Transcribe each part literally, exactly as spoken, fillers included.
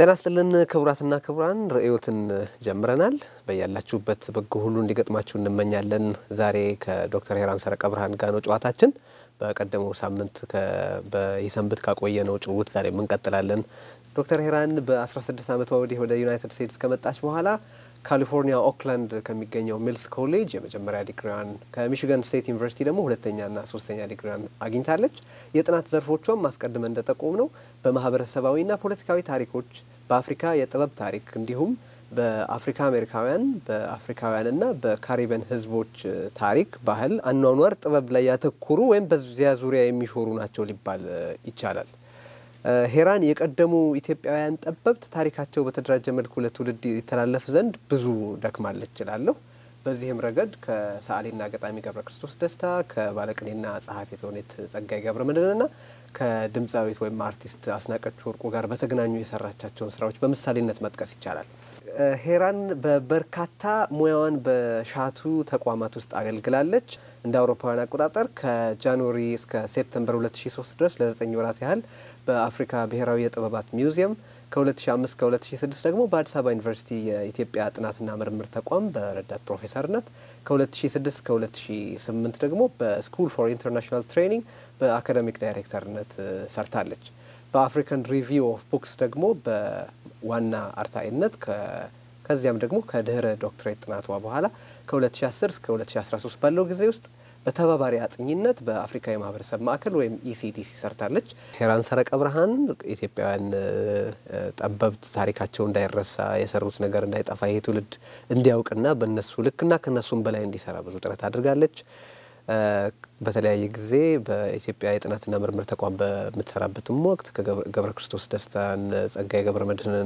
ጤናስጥልን ክቡራትና ክቡራን ርዕዮትን ጀምረናል በያላችሁበት በጎ ሁሉ እንዲገጥማችሁ እንመኛለን ዛሬ ከዶክተር ሄራን ሰረቀ ብርሃን ጋር ነው ጨዋታችን በቀደመው ሳምንት በይሰንብት ካቆየነው ጭውውት ዛሬ እንቀጥላለን ዶክተር ሄራን በ16 ዓመት ወዲህ ወደ ዩናይትድ ስቴትስ ከመጣች በኋላ ካሊፎርኒያ ኦክላንድ ከሚገኘው ሚልስ ኮሌጅ የመጀመሪያ ዲግሪዋን ከሚሽጋን ስቴት ዩኒቨርሲቲ ደግሞ ሁለተኛና ሶስተኛ ዲግሪዋን አግኝታለች የጥናት ዘርፎቿም ማስቀደም እንደተቆም ነው በማህበረሰባዊና ፖለቲካዊ ታሪኮች በአፍሪካ የጥበብ ታሪክ እንዲሁም በአፍሪካ አሜሪካውያን በአፍሪካውያንና በካሪቢያን ህዝቦች ታሪክ ባህል አኗኗር ጥበብ ላይ ያተኩሩ ወይም በዚያ ዙሪያ የሚሾሩ ናቸው ሊባል ይቻላል ሄራን የቀደሙ ኢትዮጵያውያን ጠበብት ታሪካቸው በተደራጀ መልኩ ለትውልድ ይተላለፍ ዘንድ ብዙ ደክማለች ይችላልው በዚህም ረገድ ከሰዓሊና ገጣሚ ገብረ ክርስቶስ ደስታ ከባለቅኔና ጸሐፊ ተውኔት ጸጋይ ገብረ መድህንና ከድምጻዊት ወይም አርቲስት አስናቀች ወርቁ ጋር በተገናኙ የሰራቻቸውን ስራዎች በምሳሌነት መጥቀስ ይቻላል ሄራን በበርካታ ሙያዋን በሻቱ ተቋማት ውስጥ አገልግላለች እንደ አውሮፓውያን አቆጣጠር ከጃንዋሪ እስከ ሴፕቴምበር ሁለት ሺህ ሶስት ድረስ ለዘጠኝ ወራት ያህል በአፍሪካ ብሔራዊ የጥበባት ሚውዚየም ከ2005 እስከ ሁለት ሺህ ስድስት ደግሞ በአዲስ አበባ ዩኒቨርሲቲ የኢትዮጵያ ጥናትና ምርምር ተቋም በረዳት ፕሮፌሰርነት ከ2006 እስከ ሁለት ሺህ ስምንት ደግሞ በስኩል ፎር ኢንተርናሽናል ትሬኒንግ በአካዳሚክ ዳይሬክተርነት ሰርታለች በአፍሪካን ሪቪው ኦፍ ቡክስ ደግሞ በዋና አርታኢነት ከዚያም ደግሞ ከድህረ ዶክትሬት ጥናቷ በኋላ ከ2010 እስከ ሁለት ሺህ አስራ ሶስት ባለው ጊዜ ውስጥ በተባባሪ አጥኝነት በአፍሪካ የማህበረሰብ ማዕከል ወይም ኢሲዲሲ ሰርታለች ሄራን ሰረቀ ብርሃን ኢትዮጵያውያን ጠበብት ታሪካቸው እንዳይረሳ የሰሩት ነገር እንዳይጠፋ የትውልድ እንዲያውቅና በእነሱ ልክና ከነሱም በላይ እንዲሰራ ብዙ ጥረት አድርጋለች በተለያየ ጊዜ በኢትዮጵያ የጥናትና ምርምር ተቋም በመተሰራበትም ወቅት ከገብረ ክርስቶስ ደስታን ጸጋይ ገብረ መድህንን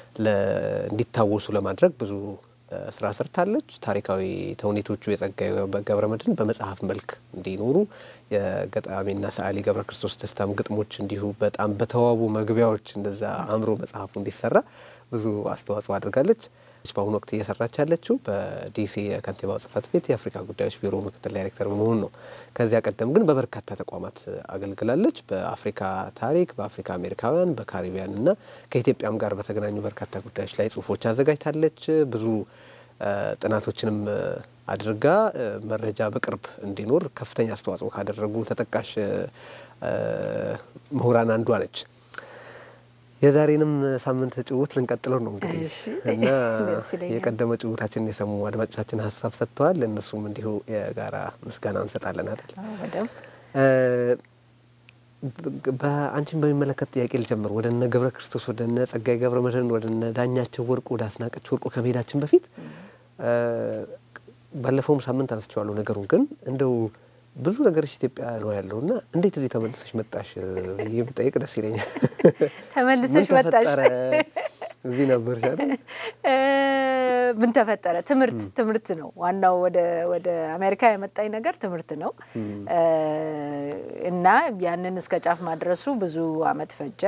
እንዲታወሱ ለማድረግ ብዙ ስራ ሰርታለች ታሪካዊ ተውኔቶቹ የጸጋይ ገብረ መድህን በመጽሐፍ መልክ እንዲኖሩ የገጣሚና ሰዓሊ ገብረ ክርስቶስ ደስታም ግጥሞች እንዲሁ በጣም በተዋቡ መግቢያዎች እንደዛ አምሮ መጽሐፉ እንዲሰራ ብዙ አስተዋጽኦ አድርጋለች በአሁኑ ወቅት እየሰራች ያለችው በዲሲ የከንቲባው ጽሕፈት ቤት የአፍሪካ ጉዳዮች ቢሮ ምክትል ዳይሬክተር በመሆን ነው ከዚያ ቀደም ግን በበርካታ ተቋማት አገልግላለች በአፍሪካ ታሪክ በአፍሪካ አሜሪካውያን በካሪቢያን እና ከኢትዮጵያም ጋር በተገናኙ በርካታ ጉዳዮች ላይ ጽሁፎች አዘጋጅታለች ብዙ ጥናቶችንም አድርጋ መረጃ በቅርብ እንዲኖር ከፍተኛ አስተዋጽኦ ካደረጉ ተጠቃሽ ምሁራን አንዷ ነች የዛሬንም ሳምንት ጭውውት ልንቀጥለው ነው እንግዲህ እና የቀደመ ጭውውታችንን የሰሙ አድማጮቻችን ሀሳብ ሰጥተዋል ለእነሱም እንዲሁ የጋራ ምስጋና እንሰጣለን አይደል ወደም በአንቺን በሚመለከት ጥያቄ ልጀምር ወደ እነ ገብረ ክርስቶስ ወደ እነ ጸጋይ ገብረ መድህን ወደ እነ ዳኛቸው ወርቁ ወደ አስናቀች ወርቁ ከመሄዳችን በፊት ባለፈው ሳምንት አንስቼዋለሁ ነገሩን ግን እንደው ብዙ ነገሮች ኢትዮጵያ ነው ያለውና እንዴት እዚህ ተመልሰሽ መጣሽ ይምጠይቅ ደስ ይለኛል ተመልሰሽ መጣሽ እዚህ ነበር አይደል ምን ተፈጠረ ትምርት ትምርት ነው ዋናው ወደ ወደ አሜሪካ የመጣኝ ነገር ትምርት ነው እና ያንን እስከ ጫፍ ማድረሱ ብዙ አመት ፈጀ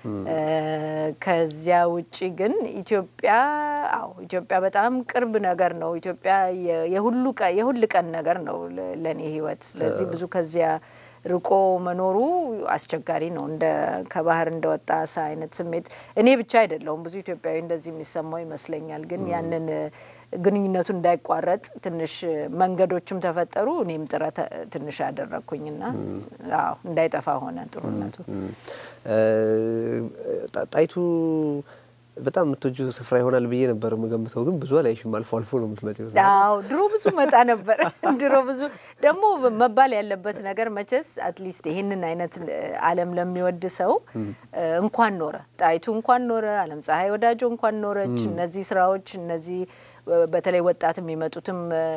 ከዚያ ውጪ ግን ኢትዮጵያ አው ኢትዮጵያ በጣም ቅርብ ነገር ነው ኢትዮጵያ የሁሉ የሁሉ ቀን ነገር ነው ለኔ ህይወት ስለዚህ ብዙ ከዚያ ርቆ መኖሩ አስቸጋሪ ነው እንደ ከባህር እንደወጣ አይነት ስሜት እኔ ብቻ አይደለም ብዙ ኢትዮጵያዊ እንደዚህ የሚሰማው ይመስለኛል ግን ያንን ግንኙነቱ እንዳይቋረጥ ትንሽ መንገዶችም ተፈጠሩ እኔም ጥረት ትንሽ አደረኩኝና አው እንዳይጠፋ ሆነ ጥሩነቱ ጣይቱ በጣም ምትጁ ስፍራ ይሆናል ብዬ ነበር መገምተው ግን ብዙ አላይሽም አልፎ አልፎ ነው የምትመጪው አው ድሮ ብዙ መጣ ነበር ድሮ ብዙ ደሞ መባል ያለበት ነገር መቸስ አትሊስት ይሄንን አይነት ዓለም ለሚወድ ሰው እንኳን ኖረ ጣይቱ እንኳን ኖረ ዓለም ፀሐይ ወዳጆ እንኳን ኖረች እነዚህ ስራዎች እነዚህ በተለይ ወጣት የሚመጡትም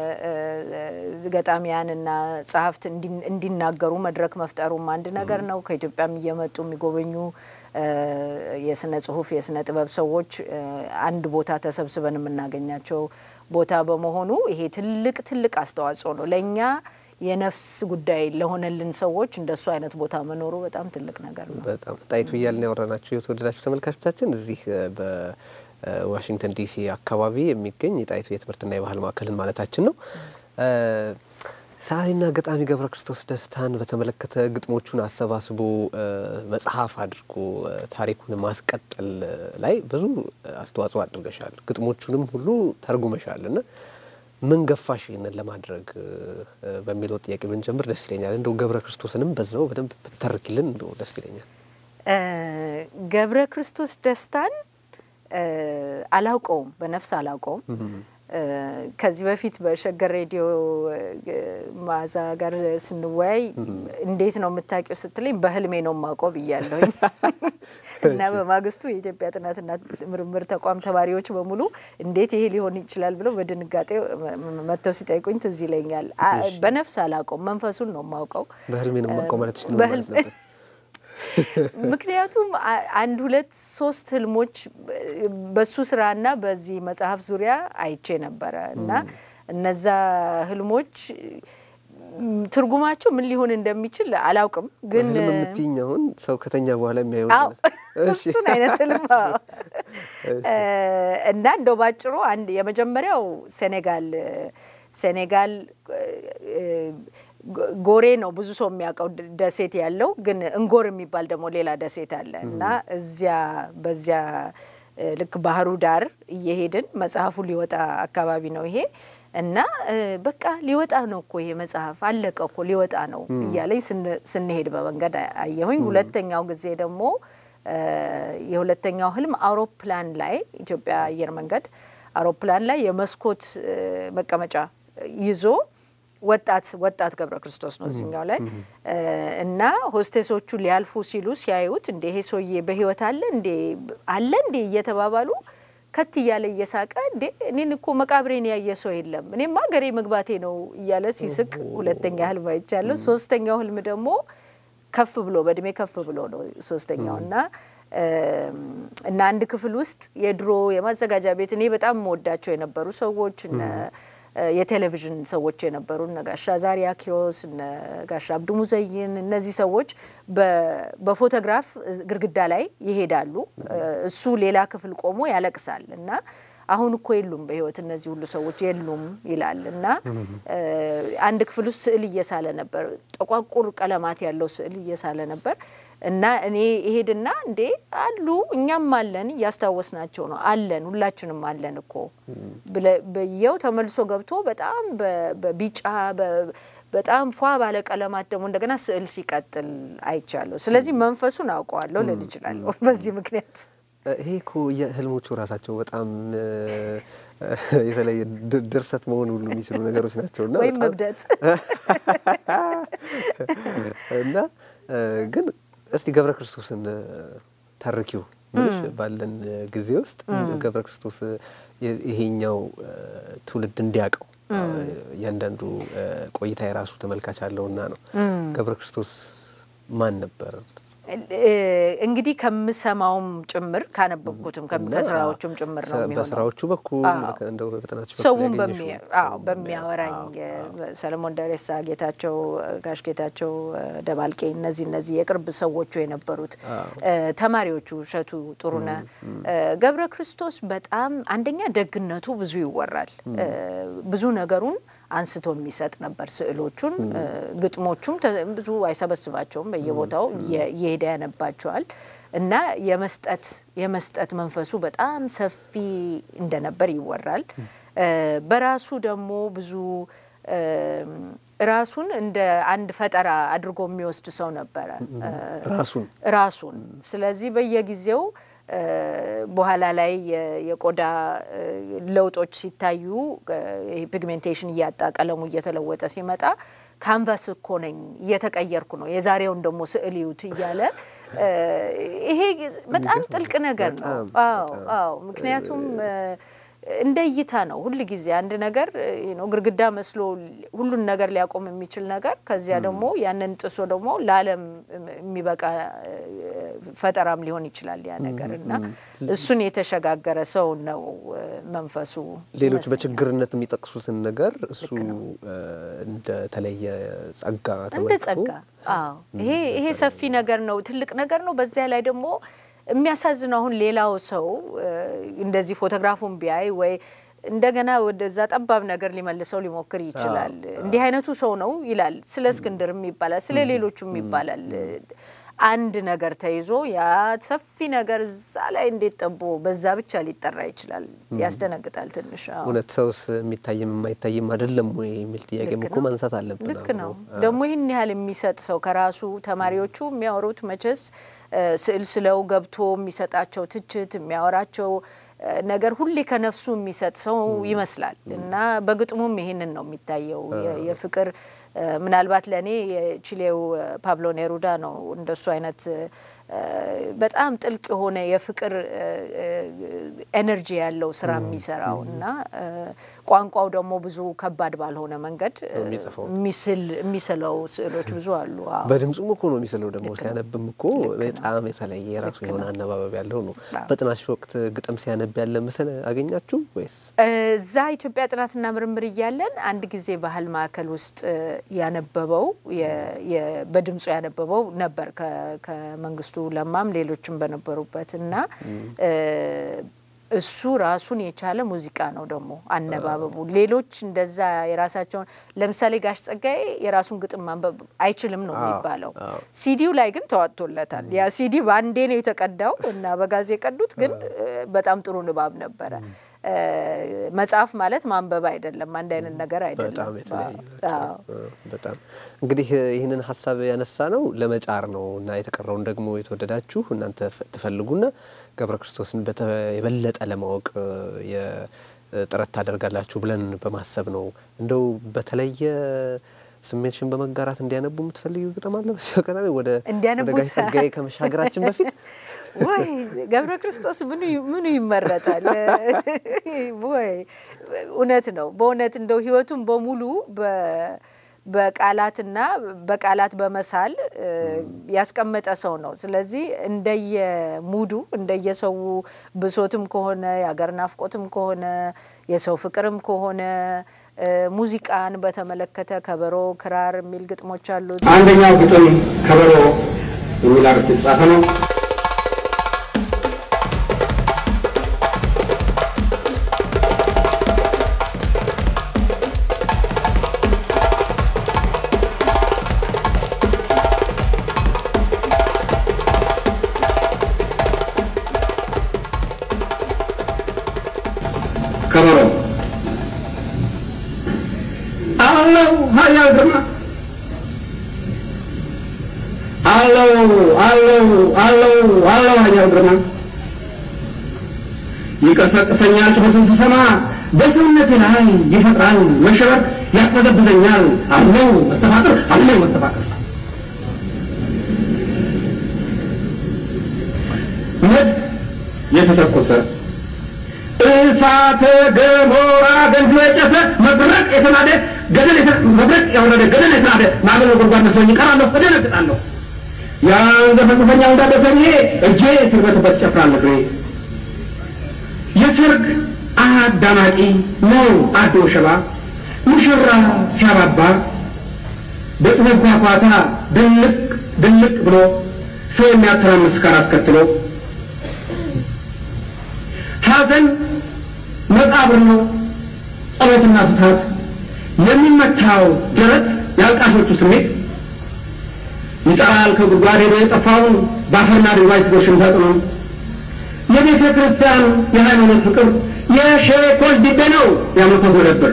ገጣሚያንና ጸሐፍት እንዲናገሩ መድረክ መፍጠሩም አንድ ነገር ነው ከኢትዮጵያም እየመጡ የሚጎበኙ የስነ ጽሁፍ የስነ ጥበብ ሰዎች አንድ ቦታ ተሰብስበን የምናገኛቸው ቦታ በመሆኑ ይሄ ትልቅ ትልቅ አስተዋጽኦ ነው ለኛ የነፍስ ጉዳይ ለሆነልን ሰዎች እንደሱ አይነት ቦታ መኖሩ በጣም ትልቅ ነገር ነው በጣም ጣይቱ ይያልን ያወራናችሁ የተወደዳችሁ ተመልካቾቻችን እዚህ በ ዋሽንግተን ዲሲ አካባቢ የሚገኝ የጣይቱ የትምህርትና የባህል ማዕከልን ማለታችን ነው ሳይና ገጣሚ ገብረ ክርስቶስ ደስታን በተመለከተ ግጥሞቹን አሰባስቦ መጽሐፍ አድርጎ ታሪኩን ማስቀጠል ላይ ብዙ አስተዋጽኦ አድርገሻል። ግጥሞቹንም ሁሉ ተርጉመሻልና ምን ገፋሽ ይሄንን ለማድረግ በሚለው ጥያቄ ብንጀምር ደስ ይለኛል። እንደው ገብረ ክርስቶስንም በዛው በደንብ ብትተርኪልን እንደው ደስ ይለኛል። ገብረ ክርስቶስ ደስታን አላውቀውም፣ በነፍስ አላውቀውም። ከዚህ በፊት በሸገር ሬዲዮ ማዛ ጋር ስንወያይ እንዴት ነው የምታውቂው ስትለኝ በህልሜ ነው ማቆብ ይያለሁኝ እና በማግስቱ የኢትዮጵያ ጥናትና ምርምር ተቋም ተማሪዎች በሙሉ እንዴት ይሄ ሊሆን ይችላል ብለው በድንጋጤ መተው ሲጠይቁኝ ትዝ ይለኛል። በነፍስ አላውቀውም፣ መንፈሱን ነው ማውቀው። በህልሜ ነው ማቆም ማለት ነው ማለት ነው። ምክንያቱም አንድ ሁለት ሶስት ህልሞች በሱ ስራና በዚህ መጽሐፍ ዙሪያ አይቼ ነበር እና እነዛ ህልሞች ትርጉማቸው ምን ሊሆን እንደሚችል አላውቅም። ግን ምትኛውን ሰው ከተኛ በኋላ የሚያየው እሱን አይነት ህልም እና እንደው ባጭሩ አንድ የመጀመሪያው ሴኔጋል ሴኔጋል ጎሬ ነው ብዙ ሰው የሚያውቀው ደሴት ያለው፣ ግን እንጎር የሚባል ደግሞ ሌላ ደሴት አለ እና እዚያ በዚያ ልክ ባህሩ ዳር እየሄድን መጽሐፉ ሊወጣ አካባቢ ነው ይሄ እና በቃ ሊወጣ ነው እኮ ይሄ መጽሐፍ አለቀ እኮ ሊወጣ ነው እያለኝ ስንሄድ በመንገድ አየሁኝ። ሁለተኛው ጊዜ ደግሞ የሁለተኛው ህልም አውሮፕላን ላይ ኢትዮጵያ አየር መንገድ አውሮፕላን ላይ የመስኮት መቀመጫ ይዞ ወጣት ወጣት ገብረ ክርስቶስ ነው እዚህኛው ላይ እና ሆስቴሶቹ ሊያልፉ ሲሉ ሲያዩት እንደ ይሄ ሰውዬ በህይወት አለ እንደ አለ እንደ እየተባባሉ ከት እያለ እየሳቀ እንደ እኔን እኮ መቃብሬን ያየ ሰው የለም እኔማ ገሬ መግባቴ ነው እያለ ሲስቅ ሁለተኛ ህልም አይቻለሁ። ሶስተኛው ህልም ደግሞ ከፍ ብሎ በእድሜ ከፍ ብሎ ነው ሶስተኛውና እና አንድ ክፍል ውስጥ የድሮ የማዘጋጃ ቤት እኔ በጣም ወዳቸው የነበሩ ሰዎች እና የቴሌቪዥን ሰዎች የነበሩ ነጋሻ ዛሪያ ኪሮስ ነጋሻ አብዱ ሙዘይን እነዚህ ሰዎች በፎቶግራፍ ግርግዳ ላይ ይሄዳሉ። እሱ ሌላ ክፍል ቆሞ ያለቅሳል እና አሁን እኮ የሉም በህይወት እነዚህ ሁሉ ሰዎች የሉም ይላልና አንድ ክፍል ውስጥ ስዕል እየሳለ ነበር፣ ጠቋቁር ቀለማት ያለው ስዕል እየሳለ ነበር እና እኔ ይሄድና እንዴ አሉ እኛም አለን ያስታወስናቸው ነው አለን ሁላችንም አለን እኮ በየው ተመልሶ ገብቶ በጣም በቢጫ በጣም ፏ ባለ ቀለማት ደግሞ እንደገና ስዕል ሲቀጥል አይቻለሁ። ስለዚህ መንፈሱን አውቀዋለሁ ልል እችላለሁ በዚህ ምክንያት። ይሄ እኮ የህልሞቹ ራሳቸው በጣም የተለየ ድርሰት መሆን ሁሉ የሚችሉ ነገሮች ናቸውና ወይ መብደት እና ግን እስቲ ገብረ ክርስቶስን ተርኪው ምንሽ ባለን ጊዜ ውስጥ ገብረ ክርስቶስ ይሄኛው ትውልድ እንዲያቀው ያንዳንዱ ቆይታ የራሱ ተመልካች አለውና ነው። ገብረ ክርስቶስ ማን ነበር? እንግዲህ ከምሰማውም ጭምር ካነበብኩትም ከስራዎቹም ጭምር ነው የሚሆነው። በስራዎቹ በኩል እንደው በተናቸው ሰውም በሚያው በሚያወራኝ ሰለሞን ደሬሳ ጌታቸው ጋሽ ጌታቸው ደባልቄ እነዚህ እነዚህ የቅርብ ሰዎቹ የነበሩት ተማሪዎቹ ሸቱ ጥሩነ ገብረ ክርስቶስ በጣም አንደኛ ደግነቱ ብዙ ይወራል። ብዙ ነገሩን አንስቶ የሚሰጥ ነበር። ስዕሎቹን ግጥሞቹም ብዙ አይሰበስባቸውም በየቦታው የሄደ ያነባቸዋል እና የመስጠት የመስጠት መንፈሱ በጣም ሰፊ እንደነበር ይወራል። በራሱ ደግሞ ብዙ ራሱን እንደ አንድ ፈጠራ አድርጎ የሚወስድ ሰው ነበር ራሱን ራሱን ስለዚህ በየጊዜው በኋላ ላይ የቆዳ ለውጦች ሲታዩ ፒግሜንቴሽን ያጣ ቀለሙ እየተለወጠ ሲመጣ ካንቫስ እኮ ነኝ እየተቀየርኩ ነው የዛሬውን ደግሞ ስዕልዩት ይያለ ይሄ በጣም ጥልቅ ነገር ነው። አዎ አዎ ምክንያቱም እንደይታ ነው ሁሉ ጊዜ አንድ ነገር ነው ግርግዳ መስሎ ሁሉን ነገር ሊያቆም የሚችል ነገር ከዚያ ደግሞ ያንን ጥሶ ደግሞ ለዓለም የሚበቃ ፈጠራም ሊሆን ይችላል ያ ነገርና እሱን የተሸጋገረ ሰው ነው መንፈሱ። ሌሎች በችግርነት የሚጠቅሱትን ነገር እሱ እንደ ተለየ ጸጋ ተመልክቶ አዎ ይሄ ይሄ ሰፊ ነገር ነው ትልቅ ነገር ነው። በዚያ ላይ ደግሞ የሚያሳዝነው አሁን ሌላው ሰው እንደዚህ ፎቶግራፉን ቢያይ ወይ እንደገና ወደዛ ጠባብ ነገር ሊመልሰው ሊሞክር ይችላል እንዲህ አይነቱ ሰው ነው ይላል ስለ እስክንድርም ይባላል ስለ ሌሎችም ይባላል አንድ ነገር ተይዞ ያ ሰፊ ነገር እዛ ላይ እንዴት ጠቦ በዛ ብቻ ሊጠራ ይችላል ያስደነግጣል ትንሽ እውነት ሰውስ የሚታይም የማይታይም አይደለም ወይ የሚል ጥያቄም እኮ ማንሳት አለብን ልክ ነው ደግሞ ይሄን ያህል የሚሰጥ ሰው ከራሱ ተማሪዎቹ የሚያወሩት መቸስ ስዕል ስለው ገብቶ የሚሰጣቸው ትችት የሚያወራቸው ነገር ሁሉ ከነፍሱ የሚሰጥ ሰው ይመስላል እና በግጥሙም ይሄንን ነው የሚታየው የፍቅር ምናልባት ለኔ የቺሌው ፓብሎ ኔሩዳ ነው እንደሱ አይነት በጣም ጥልቅ ሆነ የፍቅር ኤነርጂ ያለው ስራ የሚሰራውና ቋንቋው ደግሞ ብዙ ከባድ ባልሆነ መንገድ ሚስል ሚስለው ስዕሎች ብዙ አሉ በድምጹም እኮ ነው ሚስለው ደግሞ ሲያነብም እኮ በጣም የተለየ የራሱ የሆነ አነባበብ ያለው ነው በጥናሽ ወቅት ግጥም ሲያነብ ያለ መሰለ አገኛችሁ ወይስ እዛ ኢትዮጵያ ጥናትና ምርምር ይያለን አንድ ጊዜ ባህል ማዕከል ውስጥ ያነበበው በድምጹ ያነበበው ነበር ከመንግስቱ ለማም ሌሎችም በነበሩበትና እሱ ራሱን የቻለ ሙዚቃ ነው ደግሞ አነባበቡ ሌሎች እንደዛ የራሳቸው ለምሳሌ ጋሽ ጸጋዬ የራሱን ግጥም ማንበብ አይችልም ነው የሚባለው ሲዲው ላይ ግን ተዋጥቶለታል ያ ሲዲ ባንዴ ነው የተቀዳው እና በጋዜ ቀዱት ግን በጣም ጥሩ ንባብ ነበር መጽሐፍ ማለት ማንበብ አይደለም አንድ አይነት ነገር አይደለም በጣም የተለያየ በጣም እንግዲህ ይሄንን ሐሳብ ያነሳ ነው ለመጫር ነውና የተቀረውን ደግሞ የተወደዳችሁ እናንተ ተፈልጉና ገብረ ክርስቶስን የበለጠ ለማወቅ የጥረት ታደርጋላችሁ ብለን በማሰብ ነው እንደው በተለየ ስሜትሽን በመጋራት እንዲያነቡ የምትፈልጊው ግጥም አለ በሲያቀራሚ ወደ ወደ ጋይ ከመሻገራችን በፊት ወይ ገብረ ክርስቶስ ምን ምን ይመረጣል ወይ እውነት ነው በእውነት እንደው ህይወቱን በሙሉ በ በቃላትና በቃላት በመሳል ያስቀመጠ ሰው ነው ስለዚህ እንደየ ሙዱ እንደየሰው ብሶትም ከሆነ ያገር ናፍቆትም ከሆነ የሰው ፍቅርም ከሆነ ሙዚቃን በተመለከተ ከበሮ ክራር ሚል ግጥሞች አሉ አንደኛው ግጥም ከበሮ የሚል አርዕስት ተጻፈ ነው ከበሮ አለው ሀያል ግርማ አለው አለው አለው አለው ሀያል ግርማ ይቀሰቅሰኛል ጩኸቱን ስሰማ በሰውነቴ ላይ ይፈጥራል መሸበር ያቅበዘብዘኛል አለው መስተፋቅር አለው መስተፋቅር መድ የተተኮሰ እሳተ ገሞራ ገንዘብ የጨሰ መብረቅ የተናደ ገደል መብረቅ ያወረደ ገደል የተናደ ማገዶ ጉርጓድ መስሎኝ ቀራለሁ እደነግጣለሁ ያን ዘፈዘፈኛው እንዳደሰኝ እጄ ስርበትበት ጨፍራለሁ የሰርግ አዳማቂ ነው አዶ ሸባ ሙሽራ ሲያባባ በጥበብ ኳኳታ ድልቅ ድልቅ ብሎ ሰው የሚያተራምስ ጋር አስከትሎ ሐዘን መቃብር ነው ጸሎትና ፍታት የሚመታው ደረት ያልቃሾቹ ስሜት ይጣል ከጉድጓድ የጠፋው ባፈና ድንጋይ ሲጎሽም ታጥኖ የቤተ ክርስቲያን የሃይማኖት ፍቅር የሼኮች ዲቤ ነው ያመጣው ነበር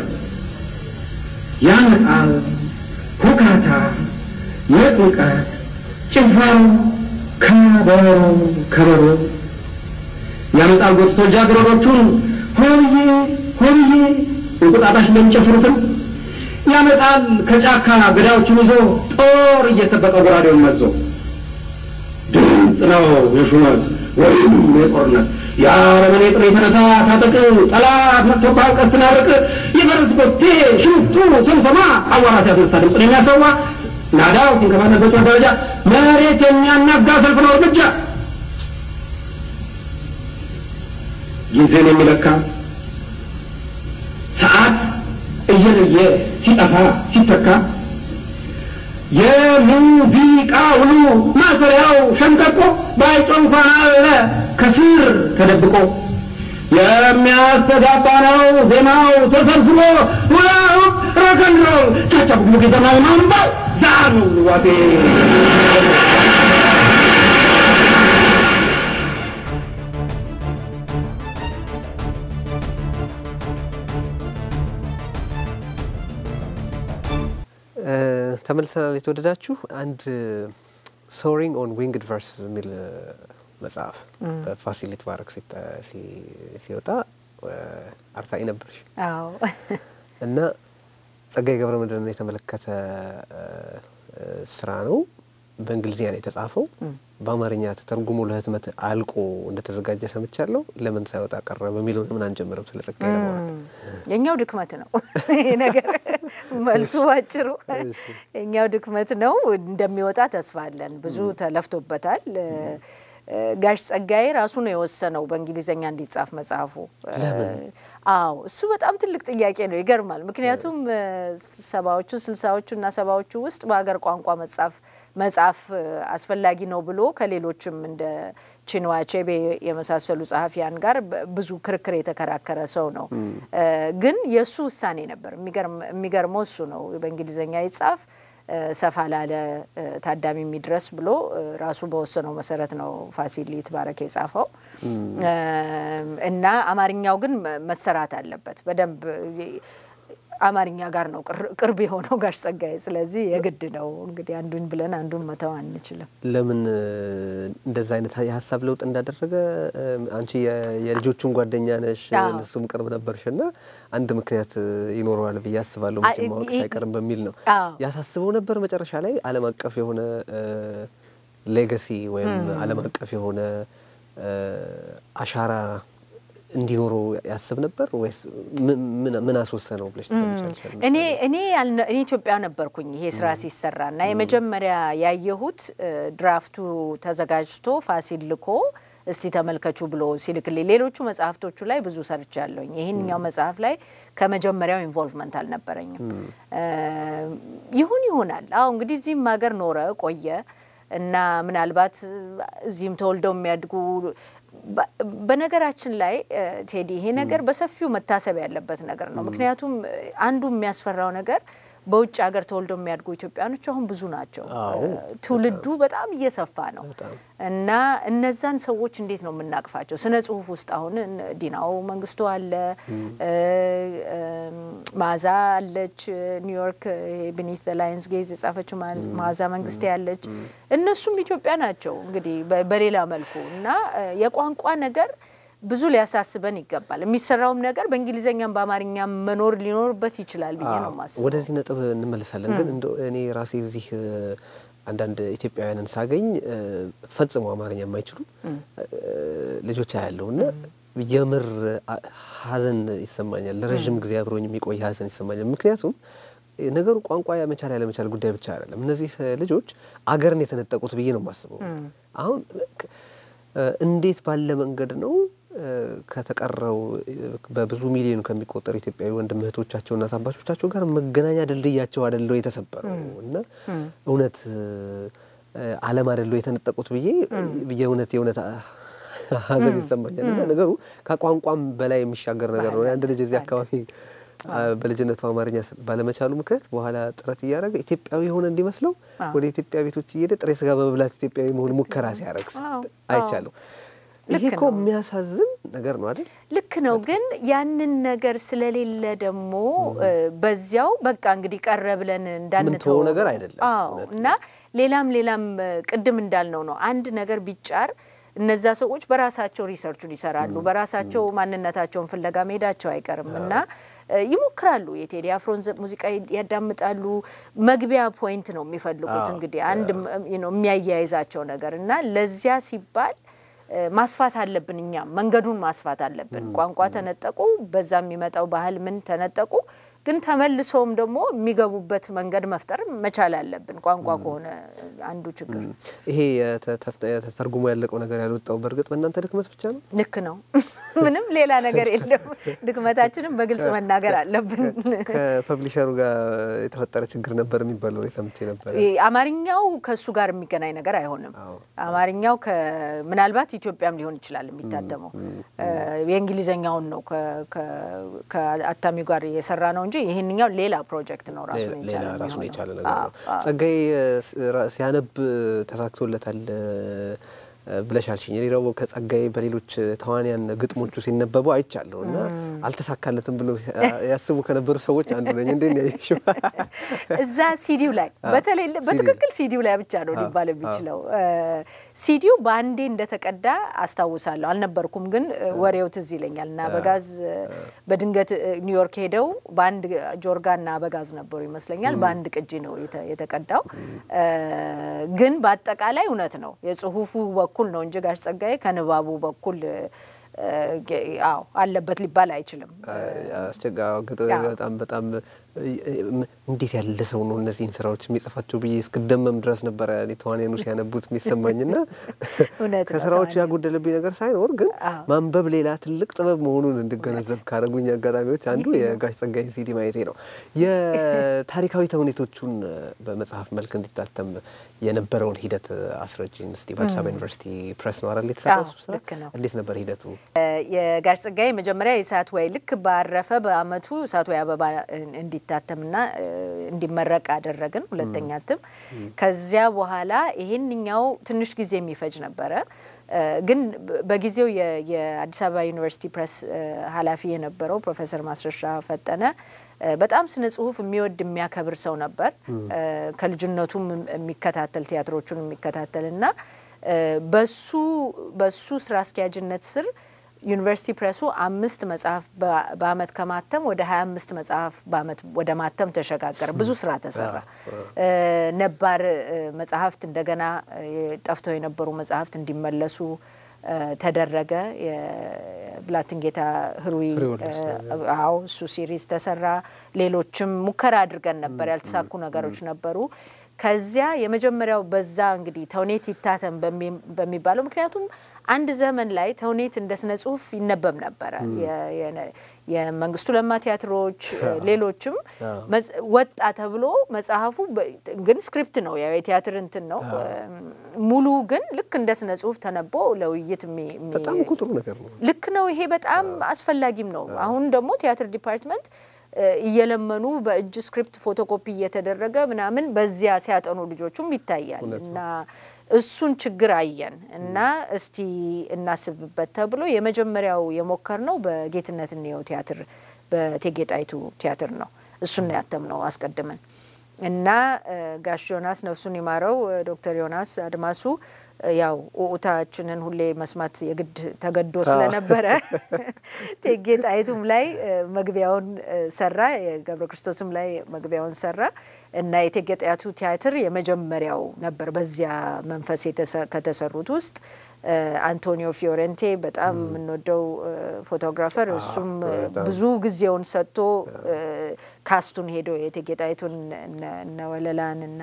ያመጣል ሁካታ የጥንቀት ጭፋው ከበሮ ከበሮ ያመጣል ጎትቶ ጃግሮቹን ሆዬ ሆዬ እንቁጣጣሽ ለሚጨፍሩትን ያመጣል ከጫካ ገዳዮችን ይዞ ጦር እየተበቀ ጎራዴውን መዞ ድምፅ ነው የሹመት ወይም የጦርነት ያረመኔ ጥሪ ተነሳ ታጠቅ ጠላት መጥቶባል ቀስና ርቅ ይበርስ ጎቴ ሽፍቱ ሰንሰማ አዋራ ሲያስነሳ ድምፅ ነው የሚያሰዋ ናዳው ሲንከባለበት ደረጃ መሬት የሚያናጋ ሰልፍ ነው እርምጃ ጊዜን የሚለካ ሰዓት እየለየ ሲጠፋ ሲተካ የሙዚቃው ማሰሪያው ሸንቀቆ ባይጮህ እንኳን አለ ከስር ተደብቆ የሚያስተጋባ ነው ዜማው ተሰብስቦ ሁላው ረከንሮ ቻቻው ሙክ ዘማው ማንባ ዛኑ ዋቴ ተመልሰናል። የተወደዳችሁ አንድ ሶሪንግ ኦን ዊንግድ ቨርስ የሚል መጽሐፍ በፋሲል ይትባረክ ሲወጣ አርታኢ ነበርሽ? አዎ። እና ጸጋዬ ገብረመድህንን የተመለከተ ስራ ነው። በእንግሊዝኛ ነው የተጻፈው። በአማርኛ ተተርጉሞ ለህትመት አልቆ እንደተዘጋጀ ሰምቻለሁ። ለምን ሳይወጣ ቀረ በሚለው ምን አንጀምርም? ስለ ጸጋዬ ለማውራት የኛው ድክመት ነው ይሄ ነገር። መልሱ ባጭሩ የኛው ድክመት ነው። እንደሚወጣ ተስፋ አለን። ብዙ ተለፍቶበታል። ጋሽ ጸጋዬ ራሱ ነው የወሰነው በእንግሊዘኛ እንዲጻፍ መጽሐፉ። አዎ እሱ በጣም ትልቅ ጥያቄ ነው። ይገርማል። ምክንያቱም ሰባዎቹ ስልሳዎቹ እና ሰባዎቹ ውስጥ በአገር ቋንቋ መጽሐፍ መጽሐፍ አስፈላጊ ነው ብሎ ከሌሎችም እንደ ቺንዋ አቼቤ የመሳሰሉ ጸሐፊያን ጋር ብዙ ክርክር የተከራከረ ሰው ነው። ግን የሱ ውሳኔ ነበር። የሚገርም የሚገርመው እሱ ነው በእንግሊዘኛ ይጻፍ ሰፋ ላለ ታዳሚ የሚድረስ ብሎ ራሱ በወሰነው መሰረት ነው ፋሲል ይትባረክ የጻፈው። እና አማርኛው ግን መሰራት አለበት በደንብ አማርኛ ጋር ነው ቅርብ የሆነው ጋሽ ጸጋዬ። ስለዚህ የግድ ነው እንግዲህ አንዱን ብለን አንዱን መተው አንችልም። ለምን እንደዛ አይነት የሐሳብ ለውጥ እንዳደረገ አንቺ የልጆቹን ጓደኛ ነሽ፣ ለሱም ቅርብ ነበርሽና አንድ ምክንያት ይኖረዋል ብዬ አስባለሁ። መቼም ማወቅ ሳይቀርም በሚል ነው ያሳስበው ነበር። መጨረሻ ላይ ዓለም አቀፍ የሆነ ሌጋሲ ወይም ዓለም አቀፍ የሆነ አሻራ እንዲኖረው ያስብ ነበር ወይስ ምን ምን አስወሰነው ብለሽ ተመቻለሽ? እኔ እኔ እኔ ኢትዮጵያ ነበርኩኝ ይሄ ስራ ሲሰራና የመጀመሪያ ያየሁት ድራፍቱ ተዘጋጅቶ ፋሲል ልኮ እስቲ ተመልከቹ ብሎ ሲልክልኝ ሌሎቹ መጽሐፍቶቹ ላይ ብዙ ሰርቻለሁኝ። ይሄንኛው መጽሐፍ ላይ ከመጀመሪያው ኢንቮልቭመንት አልነበረኝም። ይሁን ይሆናል። አዎ እንግዲህ እዚህም ሀገር ኖረ ቆየ እና ምናልባት እዚህም ተወልደው የሚያድጉ በነገራችን ላይ ቴዲ ይሄ ነገር በሰፊው መታሰብ ያለበት ነገር ነው። ምክንያቱም አንዱ የሚያስፈራው ነገር በውጭ ሀገር ተወልደው የሚያድጉ ኢትዮጵያኖች አሁን ብዙ ናቸው። ትውልዱ በጣም እየሰፋ ነው እና እነዛን ሰዎች እንዴት ነው የምናቅፋቸው? ስነ ጽሁፍ ውስጥ አሁን ዲናው መንግስቱ አለ፣ ማዛ አለች፣ ኒውዮርክ ቢኒት ዘ ላይንስ ጌዝ የጻፈችው ማዛ መንግስቴ ያለች፣ እነሱም ኢትዮጵያ ናቸው እንግዲህ በሌላ መልኩ እና የቋንቋ ነገር ብዙ ሊያሳስበን ይገባል። የሚሰራውም ነገር በእንግሊዘኛም በአማርኛም መኖር ሊኖርበት ይችላል ብዬ ነው ማስበው። ወደዚህ ነጥብ እንመለሳለን። ግን እኔ ራሴ እዚህ አንዳንድ ኢትዮጵያውያንን ሳገኝ ፈጽሞ አማርኛ የማይችሉ ልጆች አያለሁና የምር ሀዘን ይሰማኛል። ለረጅም ጊዜ አብሮኝ የሚቆይ ሀዘን ይሰማኛል። ምክንያቱም ነገሩ ቋንቋ ያመቻል ያለመቻል ጉዳይ ብቻ አይደለም። እነዚህ ልጆች አገርን የተነጠቁት ብዬ ነው ማስበው። አሁን እንዴት ባለ መንገድ ነው ከተቀረው በብዙ ሚሊዮን ከሚቆጠር ኢትዮጵያዊ ወንድም እህቶቻቸውና አባቶቻቸው ጋር መገናኛ ድልድያቸው አይደለው የተሰበረው እና እውነት ዓለም አይደለው የተነጠቁት ብዬ የእውነት የእውነት ሀዘን ይሰማኛል። እና ነገሩ ከቋንቋም በላይ የሚሻገር ነገር ነው። አንድ ልጅ እዚህ አካባቢ በልጅነቱ አማርኛ ባለመቻሉ ምክንያት በኋላ ጥረት እያደረገ ኢትዮጵያዊ ሆነ እንዲመስለው ወደ ኢትዮጵያ ቤቶች እየሄደ ጥሬ ስጋ በመብላት ኢትዮጵያዊ መሆን ሙከራ ሲያደርግ አይቻለሁ። ይሄ እኮ የሚያሳዝን ነገር ነው አይደል? ልክ ነው። ግን ያንን ነገር ስለሌለ ደግሞ በዚያው በቃ እንግዲህ ቀረ ብለን እንዳንተው ነገር አይደለም። አዎ እና ሌላም ሌላም ቅድም እንዳልነው ነው። አንድ ነገር ቢጫር እነዛ ሰዎች በራሳቸው ሪሰርቹን ይሰራሉ፣ በራሳቸው ማንነታቸውን ፍለጋ መሄዳቸው አይቀርምና ይሞክራሉ። የቴዲ አፍሮን ሙዚቃ ያዳምጣሉ። መግቢያ ፖይንት ነው የሚፈልጉት እንግዲህ አንድ you know የሚያያይዛቸው ነገርና ለዚያ ሲባል ማስፋት አለብን። እኛ መንገዱን ማስፋት አለብን። ቋንቋ ተነጠቁ፣ በዛም የሚመጣው ባህል ምን ተነጠቁ፣ ግን ተመልሶም ደግሞ የሚገቡበት መንገድ መፍጠር መቻል አለብን ቋንቋ ከሆነ አንዱ ችግር ይሄ ተተርጉሞ ያለቀው ነገር ያልወጣው በርግጥ በእናንተ ድክመት ብቻ ነው ልክ ነው ምንም ሌላ ነገር የለም ድክመታችንን በግልጽ መናገር አለብን ከፐብሊሸሩ ጋር የተፈጠረ ችግር ነበር የሚባለው ሰምቼ ነበር አማርኛው ከሱ ጋር የሚገናኝ ነገር አይሆንም አማርኛው ከምናልባት ኢትዮጵያም ሊሆን ይችላል የሚታተመው የእንግሊዘኛውን ነው ከአታሚው ጋር የሰራ ነው እንጂ ይሄንኛው ሌላ ፕሮጀክት ነው ራሱን ይቻላል ሌላ ራሱን ይቻላል ነገር ነው ጸጋይ ሲያነብ ተሳክቶለታል ብለሻልሽኝ ሌላው ከጸጋይ በሌሎች ተዋንያን ግጥሞቹ ሲነበቡ አይቻለውና አልተሳካለትም ብለው ያስቡ ከነበሩ ሰዎች አንዱ ነኝ እንዴ ነው እዛ ሲዲው ላይ በተለይ በትክክል ሲዲው ላይ ብቻ ነው ሊባል የሚችለው ሲዲው ባንዴ እንደተቀዳ አስተዋውሳለሁ አልነበርኩም ግን ወሬው ትዝ ይለኛልና በጋዝ በድንገት ኒውዮርክ ሄደው ባንድ ጆርጋና በጋዝ ነበሩ ይመስለኛል ባንድ ቅጂ ነው የተቀዳው ግን በአጠቃላይ እውነት ነው የጽሁፉ በኩል ነው እንጂ ጋሽ ጸጋይ ከንባቡ በኩል አው አለበት ሊባል አይችልም አስቸጋው በጣም በጣም እንዴት ያለ ሰው ነው እነዚህን ስራዎች የሚጽፋቸው ብዬ እስከደመም ድረስ ነበር ያኔ ተዋንያኑ ሲያነቡት የሚሰማኝና ከስራዎች ያጎደለብኝ ነገር ሳይኖር ግን ማንበብ ሌላ ትልቅ ጥበብ መሆኑን እንድገነዘብ ካረጉኝ አጋጣሚዎች አንዱ የጋሽ ጸጋይ ሲዲ ማየቴ ነው የታሪካዊ ተውኔቶቹን በመጽሐፍ መልክ እንዲታተም የነበረውን ሂደት አስረጅኝ እስቲ በአዲስ አበባ ዩኒቨርሲቲ ፕሬስ ነው አይደል የተሰራው ስራ እንዴት ነበር ሂደቱ የጋሽ ጸጋይ መጀመሪያ የሳት ወይ ልክ ባረፈ በአመቱ ሳት ወይ አበባ እንዲታተምና እንዲመረቅ አደረግን ሁለተኛ እትም ከዚያ በኋላ ይሄንኛው ትንሽ ጊዜ የሚፈጅ ነበር ግን በጊዜው የአዲስ አበባ ዩኒቨርሲቲ ፕሬስ ኃላፊ የነበረው ፕሮፌሰር ማስረሻ ፈጠነ በጣም ስነ ጽሁፍ የሚወድ የሚያከብር ሰው ነበር ከልጅነቱም የሚከታተል ቲያትሮቹን የሚከታተልና በሱ በሱ ስራ አስኪያጅነት ስር ዩኒቨርሲቲ ፕሬሱ አምስት መጽሐፍ በአመት ከማተም ወደ ሃያ አምስት መጽሐፍ በአመት ወደ ማተም ተሸጋገረ ብዙ ስራ ተሰራ ነባር መጽሐፍት እንደገና ጠፍተው የነበሩ መጽሐፍት እንዲመለሱ ተደረገ የብላቴንጌታ ህሩይ አው ሱ ሲሪዝ ተሰራ ሌሎችም ሙከራ አድርገን ነበር ያልተሳኩ ነገሮች ነበሩ ከዚያ የመጀመሪያው በዛ እንግዲህ ተውኔት ይታተም በሚባለው ምክንያቱም አንድ ዘመን ላይ ተውኔት እንደ ስነ ጽሁፍ ይነበብ ነበር የመንግስቱ ለማ ቲያትሮች ሌሎችም ወጣ ተብሎ መጽሐፉ ግን ስክሪፕት ነው ያው የቲያትር እንትን ነው ሙሉ ግን ልክ እንደ ስነ ጽሁፍ ተነቦ ለውይይት በጣም ቁጥሩ ነገር ነው ልክ ነው ይሄ በጣም አስፈላጊም ነው አሁን ደግሞ ቲያትር ዲፓርትመንት እየለመኑ በእጅ ስክሪፕት ፎቶኮፒ እየተደረገ ምናምን በዚያ ሲያጠኑ ልጆቹም ይታያል እና እሱን ችግር አየን እና እስቲ እናስብበት ተብሎ የመጀመሪያው የሞከርነው በጌትነት ነው ቲያትር በቴጌጣይቱ ቲያትር ነው እሱን ያተምነው አስቀድመን እና ጋሽ ዮናስ ነፍሱን ይማረው ዶክተር ዮናስ አድማሱ ያው ኡታችንን ሁሌ መስማት የግድ ተገዶ ስለነበረ ቴጌጣይቱም ላይ መግቢያውን ሰራ የገብረ ክርስቶስም ላይ መግቢያውን ሰራ እና የቴጌጣይቱ ቲያትር የመጀመሪያው ነበር በዚያ መንፈስ ከተሰሩት ውስጥ አንቶኒዮ ፊዮሬንቴ በጣም እንወደው ፎቶግራፈር እሱም ብዙ ጊዜውን ሰጥቶ ካስቱን ሄዶ የቴጌጣይቱን እነ ወለላንና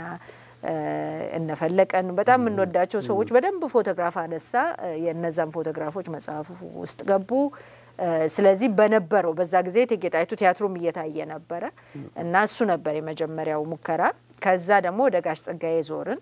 እነ ፈለቀን በጣም እንወዳቸው ሰዎች በደንብ ፎቶግራፍ አነሳ የነዛም ፎቶግራፎች መጽሐፉ ውስጥ ገቡ ስለዚህ በነበረው በዛ ጊዜ ቴጌጣይቱ ቲያትሩም እየታየ ነበር እና እሱ ነበር የመጀመሪያው ሙከራ ከዛ ደግሞ ወደ ጋሽ ጸጋይ ዞርን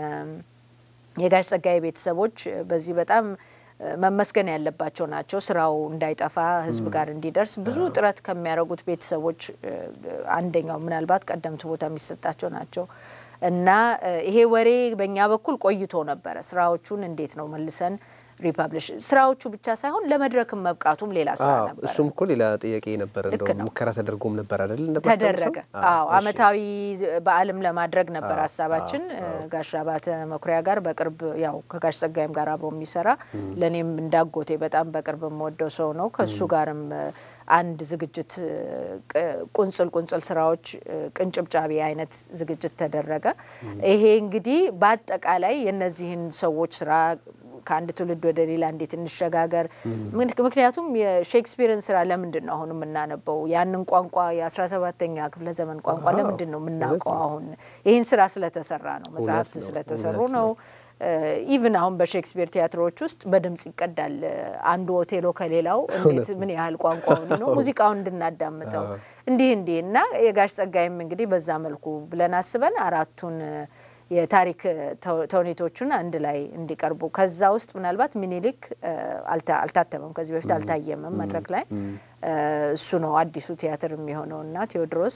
የጋሽ ጸጋይ ቤተሰቦች በዚህ በጣም መመስገን ያለባቸው ናቸው ስራው እንዳይጠፋ ህዝብ ጋር እንዲደርስ ብዙ ጥረት ከሚያረጉት ቤተሰቦች አንደኛው ምናልባት ቀደምት ቦታ የሚሰጣቸው ናቸው እና ይሄ ወሬ በእኛ በኩል ቆይቶ ነበር ስራዎቹን እንዴት ነው መልሰን ሪፐብሊሽ ስራዎቹ ብቻ ሳይሆን ለመድረክም መብቃቱም ሌላ ስራ ነበር እሱም እኮ ሌላ ጥያቄ ነበር እንደው ሙከራ ተደርጎም ነበር አይደል ነበር ተደረገ አዎ አመታዊ በአለም ለማድረግ ነበር ሐሳባችን ጋሽ አባተ መኩሪያ ጋር በቅርብ ያው ከጋሽ ጸጋይም ጋር አብሮ የሚሰራ ለኔም እንዳጎቴ በጣም በቅርብ የምወደው ሰው ነው ከሱ ጋርም አንድ ዝግጅት ቁንጽል ቁንጽል ስራዎች ቅንጭብጫቢ አይነት ዝግጅት ተደረገ ይሄ እንግዲህ በአጠቃላይ የነዚህን ሰዎች ስራ ከአንድ ትውልድ ወደ ሌላ እንዴት እንሸጋገር ምክንያቱም የሼክስፒርን ስራ ለምንድን ነው አሁን የምናነበው ያንን ቋንቋ የ17ኛ ክፍለ ዘመን ቋንቋ ለምንድን ነው የምናውቀው አሁን ይሄን ስራ ስለተሰራ ነው መጽሐፍት ስለተሰሩ ነው ኢቭን አሁን በሼክስፒር ቲያትሮች ውስጥ በድምጽ ይቀዳል አንዱ ኦቴሎ ከሌላው እንዴት ምን ያህል ቋንቋው ነው ሙዚቃውን እንድናዳምጠው እንዴ እንዴና የጋሽ ጸጋይም እንግዲህ በዛ መልኩ ብለን አስበን አራቱን የታሪክ ተውኔቶቹን አንድ ላይ እንዲቀርቡ ከዛ ውስጥ ምናልባት ሚኒሊክ አልታተመም ከዚህ በፊት አልታየመም መድረክ ላይ እሱ ነው አዲሱ ቲያትር የሚሆነውና ቴዎድሮስ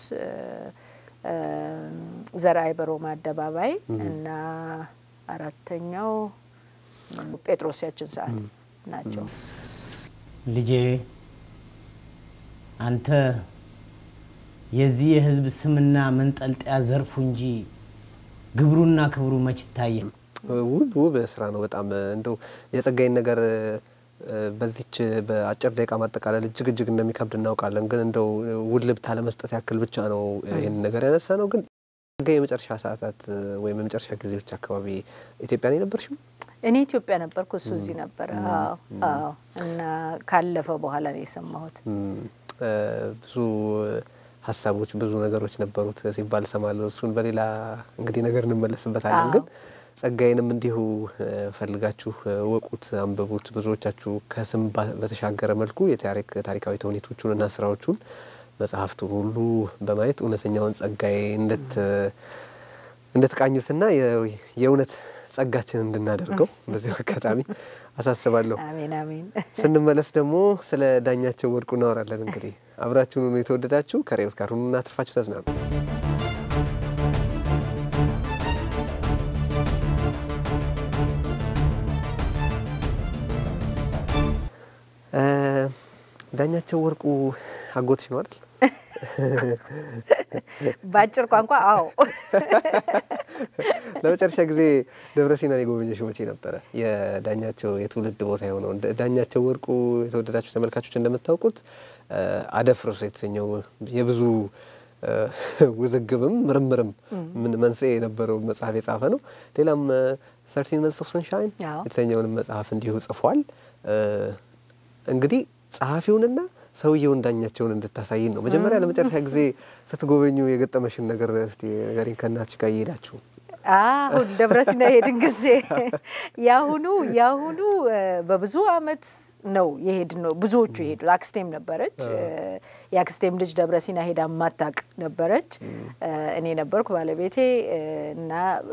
ዘራይ በሮማ አደባባይ እና አራተኛው ጴጥሮስ ያችን ሰዓት ናቸው ልጄ አንተ የዚህ የህዝብ ስምና መንጠልጥያ ዘርፉ እንጂ ግብሩና ክብሩ መች ታየ ውብ ውብ ስራ ነው በጣም እንደው የጸጋይን ነገር በዚች በአጭር ደቂቃ ማጠቃለል እጅግ እጅግ እንደሚከብድ እናውቃለን ግን እንደው ውልብታ ለመስጠት ያክል ብቻ ነው ይሄን ነገር ያነሳ ነው ግን ጸጋይ የመጨረሻ ሰዓታት ወይም የመጨረሻ ጊዜዎች አካባቢ ኢትዮጵያ ላይ ነበርሽው እኔ ኢትዮጵያ ነበርኩ እሱ እዚህ ነበር አዎ አዎ እና ካለፈ በኋላ ነው የሰማሁት ብዙ ሐሳቦች ብዙ ነገሮች ነበሩት ሲባል ሰማለው እሱን በሌላ እንግዲህ ነገር እንመለስበታለን ግን ጸጋይንም እንዲሁ ፈልጋችሁ ወቁት አንበቡት ብዙዎቻችሁ ከስም በተሻገረ መልኩ የታሪክ ታሪካዊ ተውኔቶቹንና ስራዎቹን መጽሐፍቱን ሁሉ በማየት እውነተኛውን ጸጋይ እንድት እንድትቃኙትና የእውነት ጸጋችን እንድናደርገው በዚህ አጋጣሚ አሳስባለሁ አሜን አሜን ስንመለስ ደግሞ ስለ ዳኛቸው ወርቁ እናወራለን እንግዲህ አብራችሁን ነው የተወደዳችሁ ከሬውስ ጋር ሁሉና አትርፋችሁ ተዝናኑ ዳኛቸው ወርቁ አጎትሽ ነው አይደል ባጭር ቋንቋ አዎ ለመጨረሻ ጊዜ ደብረሲና የጎበኘሽው መቼ ነበር የዳኛቸው የትውልድ ቦታ የሆነው ዳኛቸው ወርቁ የተወደዳችሁ ተመልካቾች እንደምታውቁት አደፍርስ የተሰኘው የብዙ ውዝግብም ምርምርም ምን መንስኤ የነበረው መጽሐፍ የጻፈ ነው ሌላም thirteen months of sunshine የተሰኘውን መጽሐፍ እንዲሁ ጽፏል እንግዲህ ጸሐፊውንና ሰውየውን ዳኛቸውን እንድታሳይን ነው መጀመሪያ ለመጨረሻ ጊዜ ስትጎበኙ የገጠመሽን ነገር እስቲ ነገሪን ከናትሽ ጋር ይሄዳችሁ አዎ ደብረሲና ሄድን ጊዜ ያሁኑ ያሁኑ በብዙ አመት ነው የሄድ ነው ብዙዎቹ ይሄዱ አክስቴም ነበረች ያክስቴም ልጅ ደብረሲና ሄዳ ማታቅ ነበረች እኔ ነበርኩ ባለቤቴ እና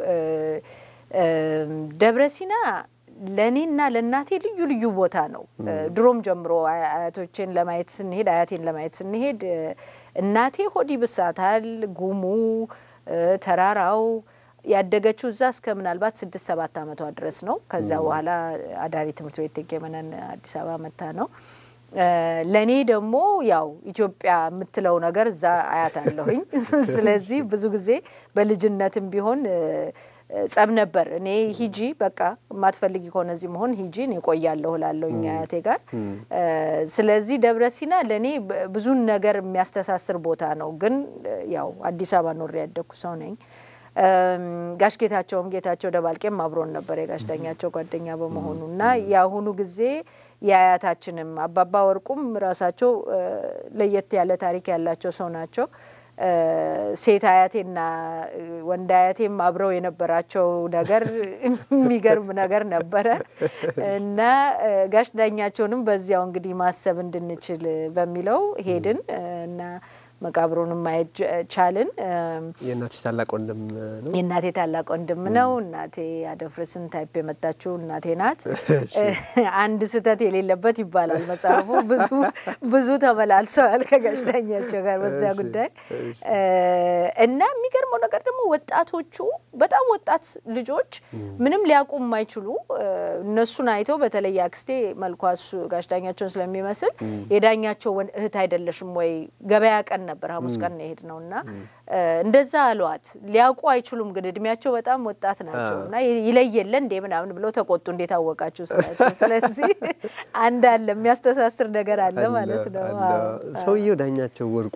ደብረሲና ለኔና ለናቴ ልዩ ልዩ ቦታ ነው ድሮም ጀምሮ አያቶችን ለማየት ስንሄድ አያቴን ለማየት ስንሄድ እናቴ ሆዲ ብሳታል ጉሙ ተራራው ያደገችው እዛ እስከ ምናልባት ስድስት ሰባት አመቷ ድረስ ነው ከዛ በኋላ አዳሪ ትምህርት ቤት ተገመነን አዲስ አበባ መጣ ነው ለኔ ደግሞ ያው ኢትዮጵያ የምትለው ነገር እዛ አያት አለሁኝ ስለዚህ ብዙ ጊዜ በልጅነትም ቢሆን ጸብ ነበር እኔ ሂጂ በቃ ማትፈልጊ ከሆነ እዚህ መሆን ሂጂ እኔ ቆያለሁ ላለውኛ አያቴ ጋር ስለዚህ ደብረሲና ለኔ ብዙ ነገር የሚያስተሳስር ቦታ ነው ግን ያው አዲስ አበባ ኖር ያደኩ ሰው ነኝ ጋሽ ጌታቸውም ጌታቸው ደባልቄም አብሮን ነበር የጋሽ ዳኛቸው ጓደኛ በመሆኑና ያሁኑ ጊዜ ያያታችንም አባባ ወርቁም ራሳቸው ለየት ያለ ታሪክ ያላቸው ሰው ናቸው ሴት አያቴና ወንድ አያቴም አብረው የነበራቸው ነገር የሚገርም ነገር ነበር እና ጋሽ ዳኛቸውንም በዚያው እንግዲህ ማሰብ እንድንችል በሚለው ሄድን እና መቃብሩንም ማየት ቻልን የናቴ ታላቅ ወንድም ነው የናቴ ታላቅ ወንድም ነው እናቴ አደፍርስን ታይፕ የመጣችው እናቴ ናት አንድ ስተት የሌለበት ይባላል መጽሐፉ ብዙ ብዙ ተመላልሰዋል ከጋሽ ዳኛቸው ጋር በዚያ ጉዳይ እና የሚገርመው ነገር ደግሞ ወጣቶቹ በጣም ወጣት ልጆች ምንም ሊያቆም ማይችሉ እነሱን አይተው በተለይ አክስቴ መልኳስ ጋሽ ዳኛቸውን ስለሚመስል የዳኛቸው እህት አይደለሽም ወይ ገበያ ቀን ነበር ሐሙስ ቀን ነው ነውና እንደዛ አሏት ሊያውቁ አይችሉም ግን እድሜያቸው በጣም ወጣት ናቸውና ይለየለ እንደ ምናምን ብለው ተቆጡ እንዴት አወቃችሁ ስላቸው ስለዚህ አንድ አለ የሚያስተሳስር ነገር አለ ማለት ነው ሰውየው ዳኛቸው ወርቁ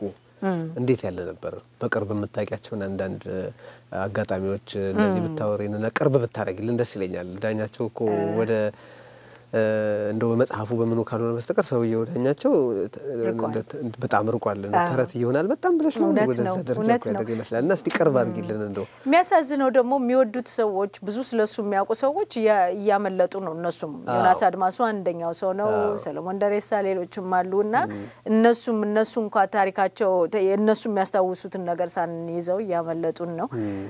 እንዴት ያለ ነበር? በቅርብ የምታውቂያቸውን አንዳንድ አጋጣሚዎች እንደዚህ ብታወሪንና ቅርብ ብታረጊልን ደስ ይለኛል። ዳኛቸው እኮ ወደ እንደው በመጽሐፉ በምኑ ካልሆነ በስተቀር ሰውዬው ዳኛቸው በጣም ርቋል እና ተረት ይሆናል በጣም ብለሽ ነው ወደ ደረጃ ያደረገ ይመስላል። እና እስቲ ቅርብ አድርጊልን። እንደው የሚያሳዝነው ደግሞ የሚወዱት ሰዎች ብዙ ስለሱ የሚያውቁ ሰዎች እያመለጡ ነው። እነሱም ዮናስ አድማሱ አንደኛው ሰው ነው፣ ሰለሞን ደሬሳ ሌሎችም አሉና እነሱም እነሱ እንኳን ታሪካቸው እነሱ የሚያስታውሱትን ነገር ሳንይዘው እያመለጡን ነው።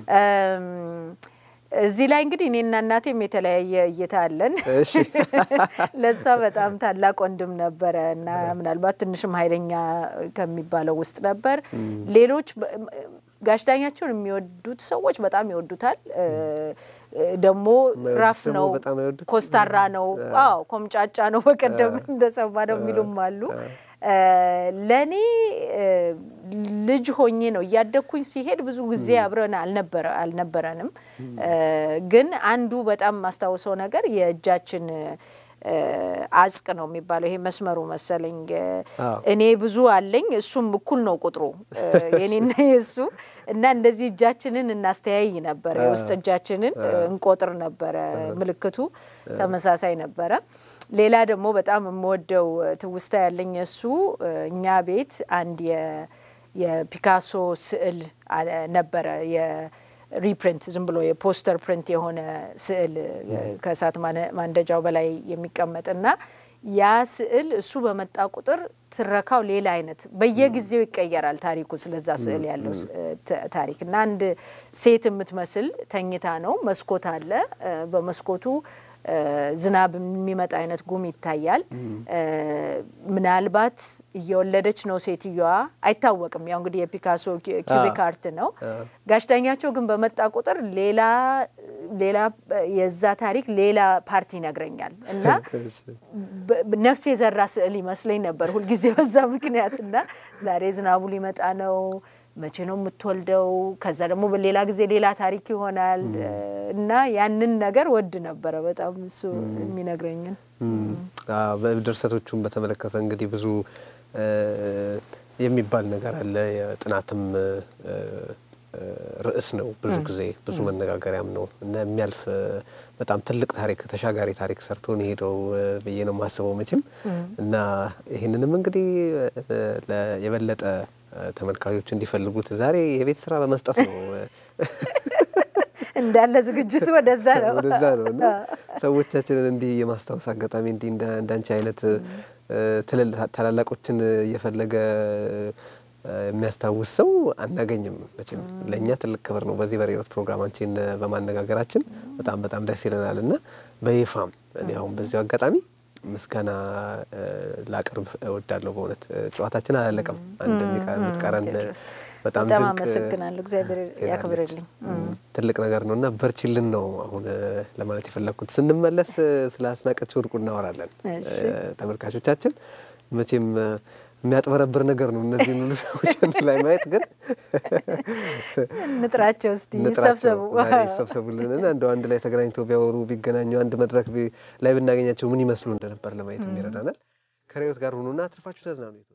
እዚህ ላይ እንግዲህ እኔና እናቴም የተለያየ እይታ አለን። እሺ ለሷ በጣም ታላቅ ወንድም ነበር እና ምናልባት ትንሽም ኃይለኛ ከሚባለው ውስጥ ነበር። ሌሎች ጋሽ ዳኛቸውን የሚወዱት ሰዎች በጣም ይወዱታል። ደግሞ ራፍ ነው፣ ኮስታራ ነው፣ አዎ ኮምጫጫ ነው፣ በቀደም እንደሰማ ነው የሚሉም አሉ። ለኔ ልጅ ሆኜ ነው ያደኩኝ። ሲሄድ ብዙ ጊዜ አብረን አልነበረ አልነበረንም። ግን አንዱ በጣም ማስተዋወሰው ነገር የእጃችን አጽቅ ነው የሚባለው ይሄ መስመሩ መሰለኝ። እኔ ብዙ አለኝ እሱም እኩል ነው ቁጥሩ የኔና የሱ እና እንደዚህ እጃችንን እናስተያይ ነበር። የውስጥ እጃችንን እንቆጥር ነበር። ምልክቱ ተመሳሳይ ነበረ። ሌላ ደግሞ በጣም የምወደው ትውስታ ያለኝ እሱ እኛ ቤት አንድ የፒካሶ ስዕል ነበረ። የሪፕሪንት ዝም ብሎ የፖስተር ፕሪንት የሆነ ስዕል ከሳት ማንደጃው በላይ የሚቀመጥና ያ ስዕል እሱ በመጣ ቁጥር ትረካው ሌላ አይነት በየጊዜው ይቀየራል ታሪኩ። ስለዛ ስዕል ያለው ታሪክና አንድ ሴት የምትመስል ተኝታ ነው። መስኮት አለ። በመስኮቱ ዝናብ የሚመጣ አይነት ጉም ይታያል። ምናልባት እየወለደች ነው ሴትየዋ አይታወቅም። ያው እንግዲህ የፒካሶ ኪዩቢክ አርት ነው። ጋሽ ዳኛቸው ግን በመጣ ቁጥር ሌላ ሌላ የዛ ታሪክ ሌላ ፓርቲ ይነግረኛል እና ነፍስ የዘራ ስዕል ይመስለኝ ነበር ሁሉ ጊዜ በዛ ምክንያትና ዛሬ ዝናቡ ሊመጣ ነው፣ መቼ ነው የምትወልደው፣ ከዛ ደግሞ በሌላ ጊዜ ሌላ ታሪክ ይሆናል እና ያንን ነገር ወድ ነበር በጣም እሱ የሚነግረኝ። አዎ በድርሰቶቹም በተመለከተ እንግዲህ ብዙ የሚባል ነገር አለ። የጥናትም ርዕስ ነው። ብዙ ጊዜ ብዙ መነጋገሪያም ነው እና የሚያልፍ በጣም ትልቅ ታሪክ ተሻጋሪ ታሪክ ሰርቶ ነው ሄደው በየ ነው ማሰበው መቼም እና ይሄንንም እንግዲህ ለየበለጠ ተመልካቾች እንዲፈልጉት ዛሬ የቤት ስራ በመስጠት ነው እንዳለ ዝግጅቱ ወደዛ ነው ወደዛ ነው እና ሰዎቻችንን እንዲ የማስታወስ አጋጣሚ እንዲ እንዳንቺ አይነት ታላላቆችን እየፈለገ የሚያስታውስ ሰው አናገኝም መቼም። ለኛ ትልቅ ክብር ነው በዚህ በሪዮት ፕሮግራማችን በማነጋገራችን በጣም በጣም ደስ ይለናልና በይፋም እኔ አሁን በዚህ አጋጣሚ ምስጋና ላቀርብ እወዳለሁ። በእውነት ጨዋታችን አላለቀም። አንድ የሚቀረን በጣም በጣም አመሰግናለሁ። እግዚአብሔር ያክብርልኝ። ትልቅ ነገር ነውና በርቺልን ነው አሁን ለማለት የፈለኩት። ስንመለስ ስለ አስናቀች ወርቁ እናወራለን። ተመልካቾቻችን መቼም የሚያጥበረብር ነገር ነው እነዚህ ሁሉ ሰዎች ላይ ማየት ግን ንጥራቸው እስቲ ይሰብሰቡ ይሰብሰቡልንና እንደው አንድ ላይ ተገናኝተው ቢያወሩ ቢገናኙ አንድ መድረክ ላይ ብናገኛቸው ምን ይመስሉ እንደነበር ለማየት የሚረዳናል። ከሪዮት ጋር ሆኑና አትርፋችሁ ተዝናኑ።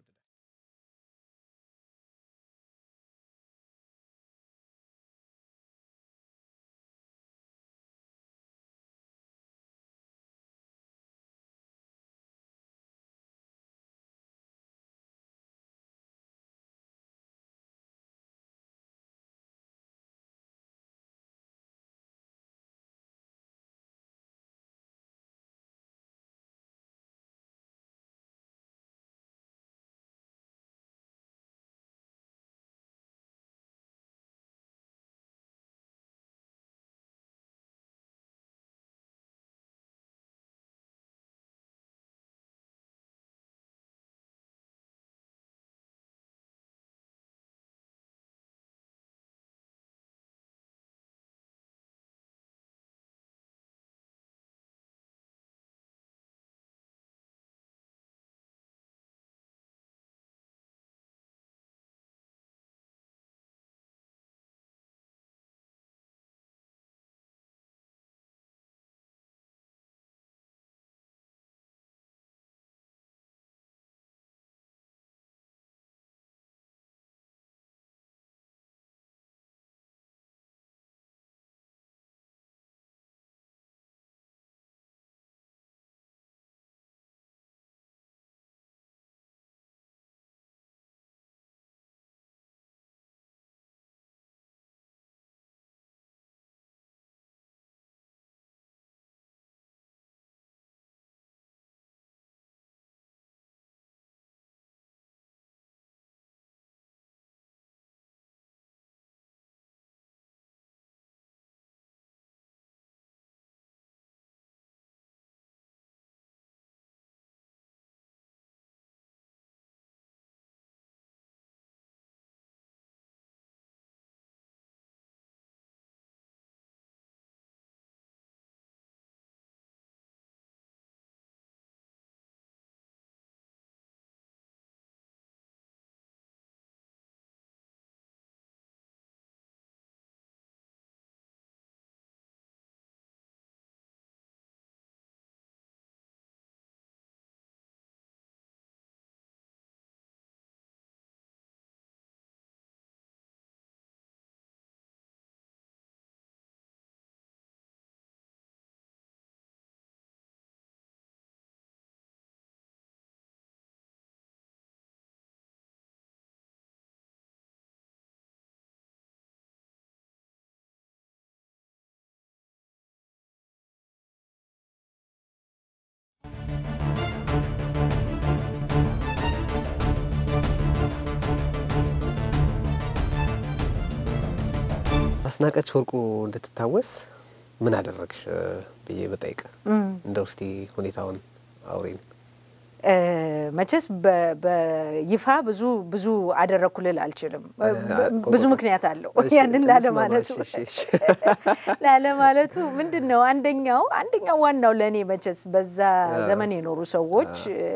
አስናቀች ወርቁ እንድትታወስ ምን አደረግሽ ብዬ በጠይቅ እንደው እስቲ ሁኔታውን አውሪን። መቼስ በይፋ ብዙ ብዙ አደረኩልል አልችልም ብዙ ምክንያት አለው ያንን ላለማለቱ ላለማለቱ ምንድነው አንደኛው አንደኛው ዋናው ለኔ መቼስ በዛ ዘመን የኖሩ ሰዎች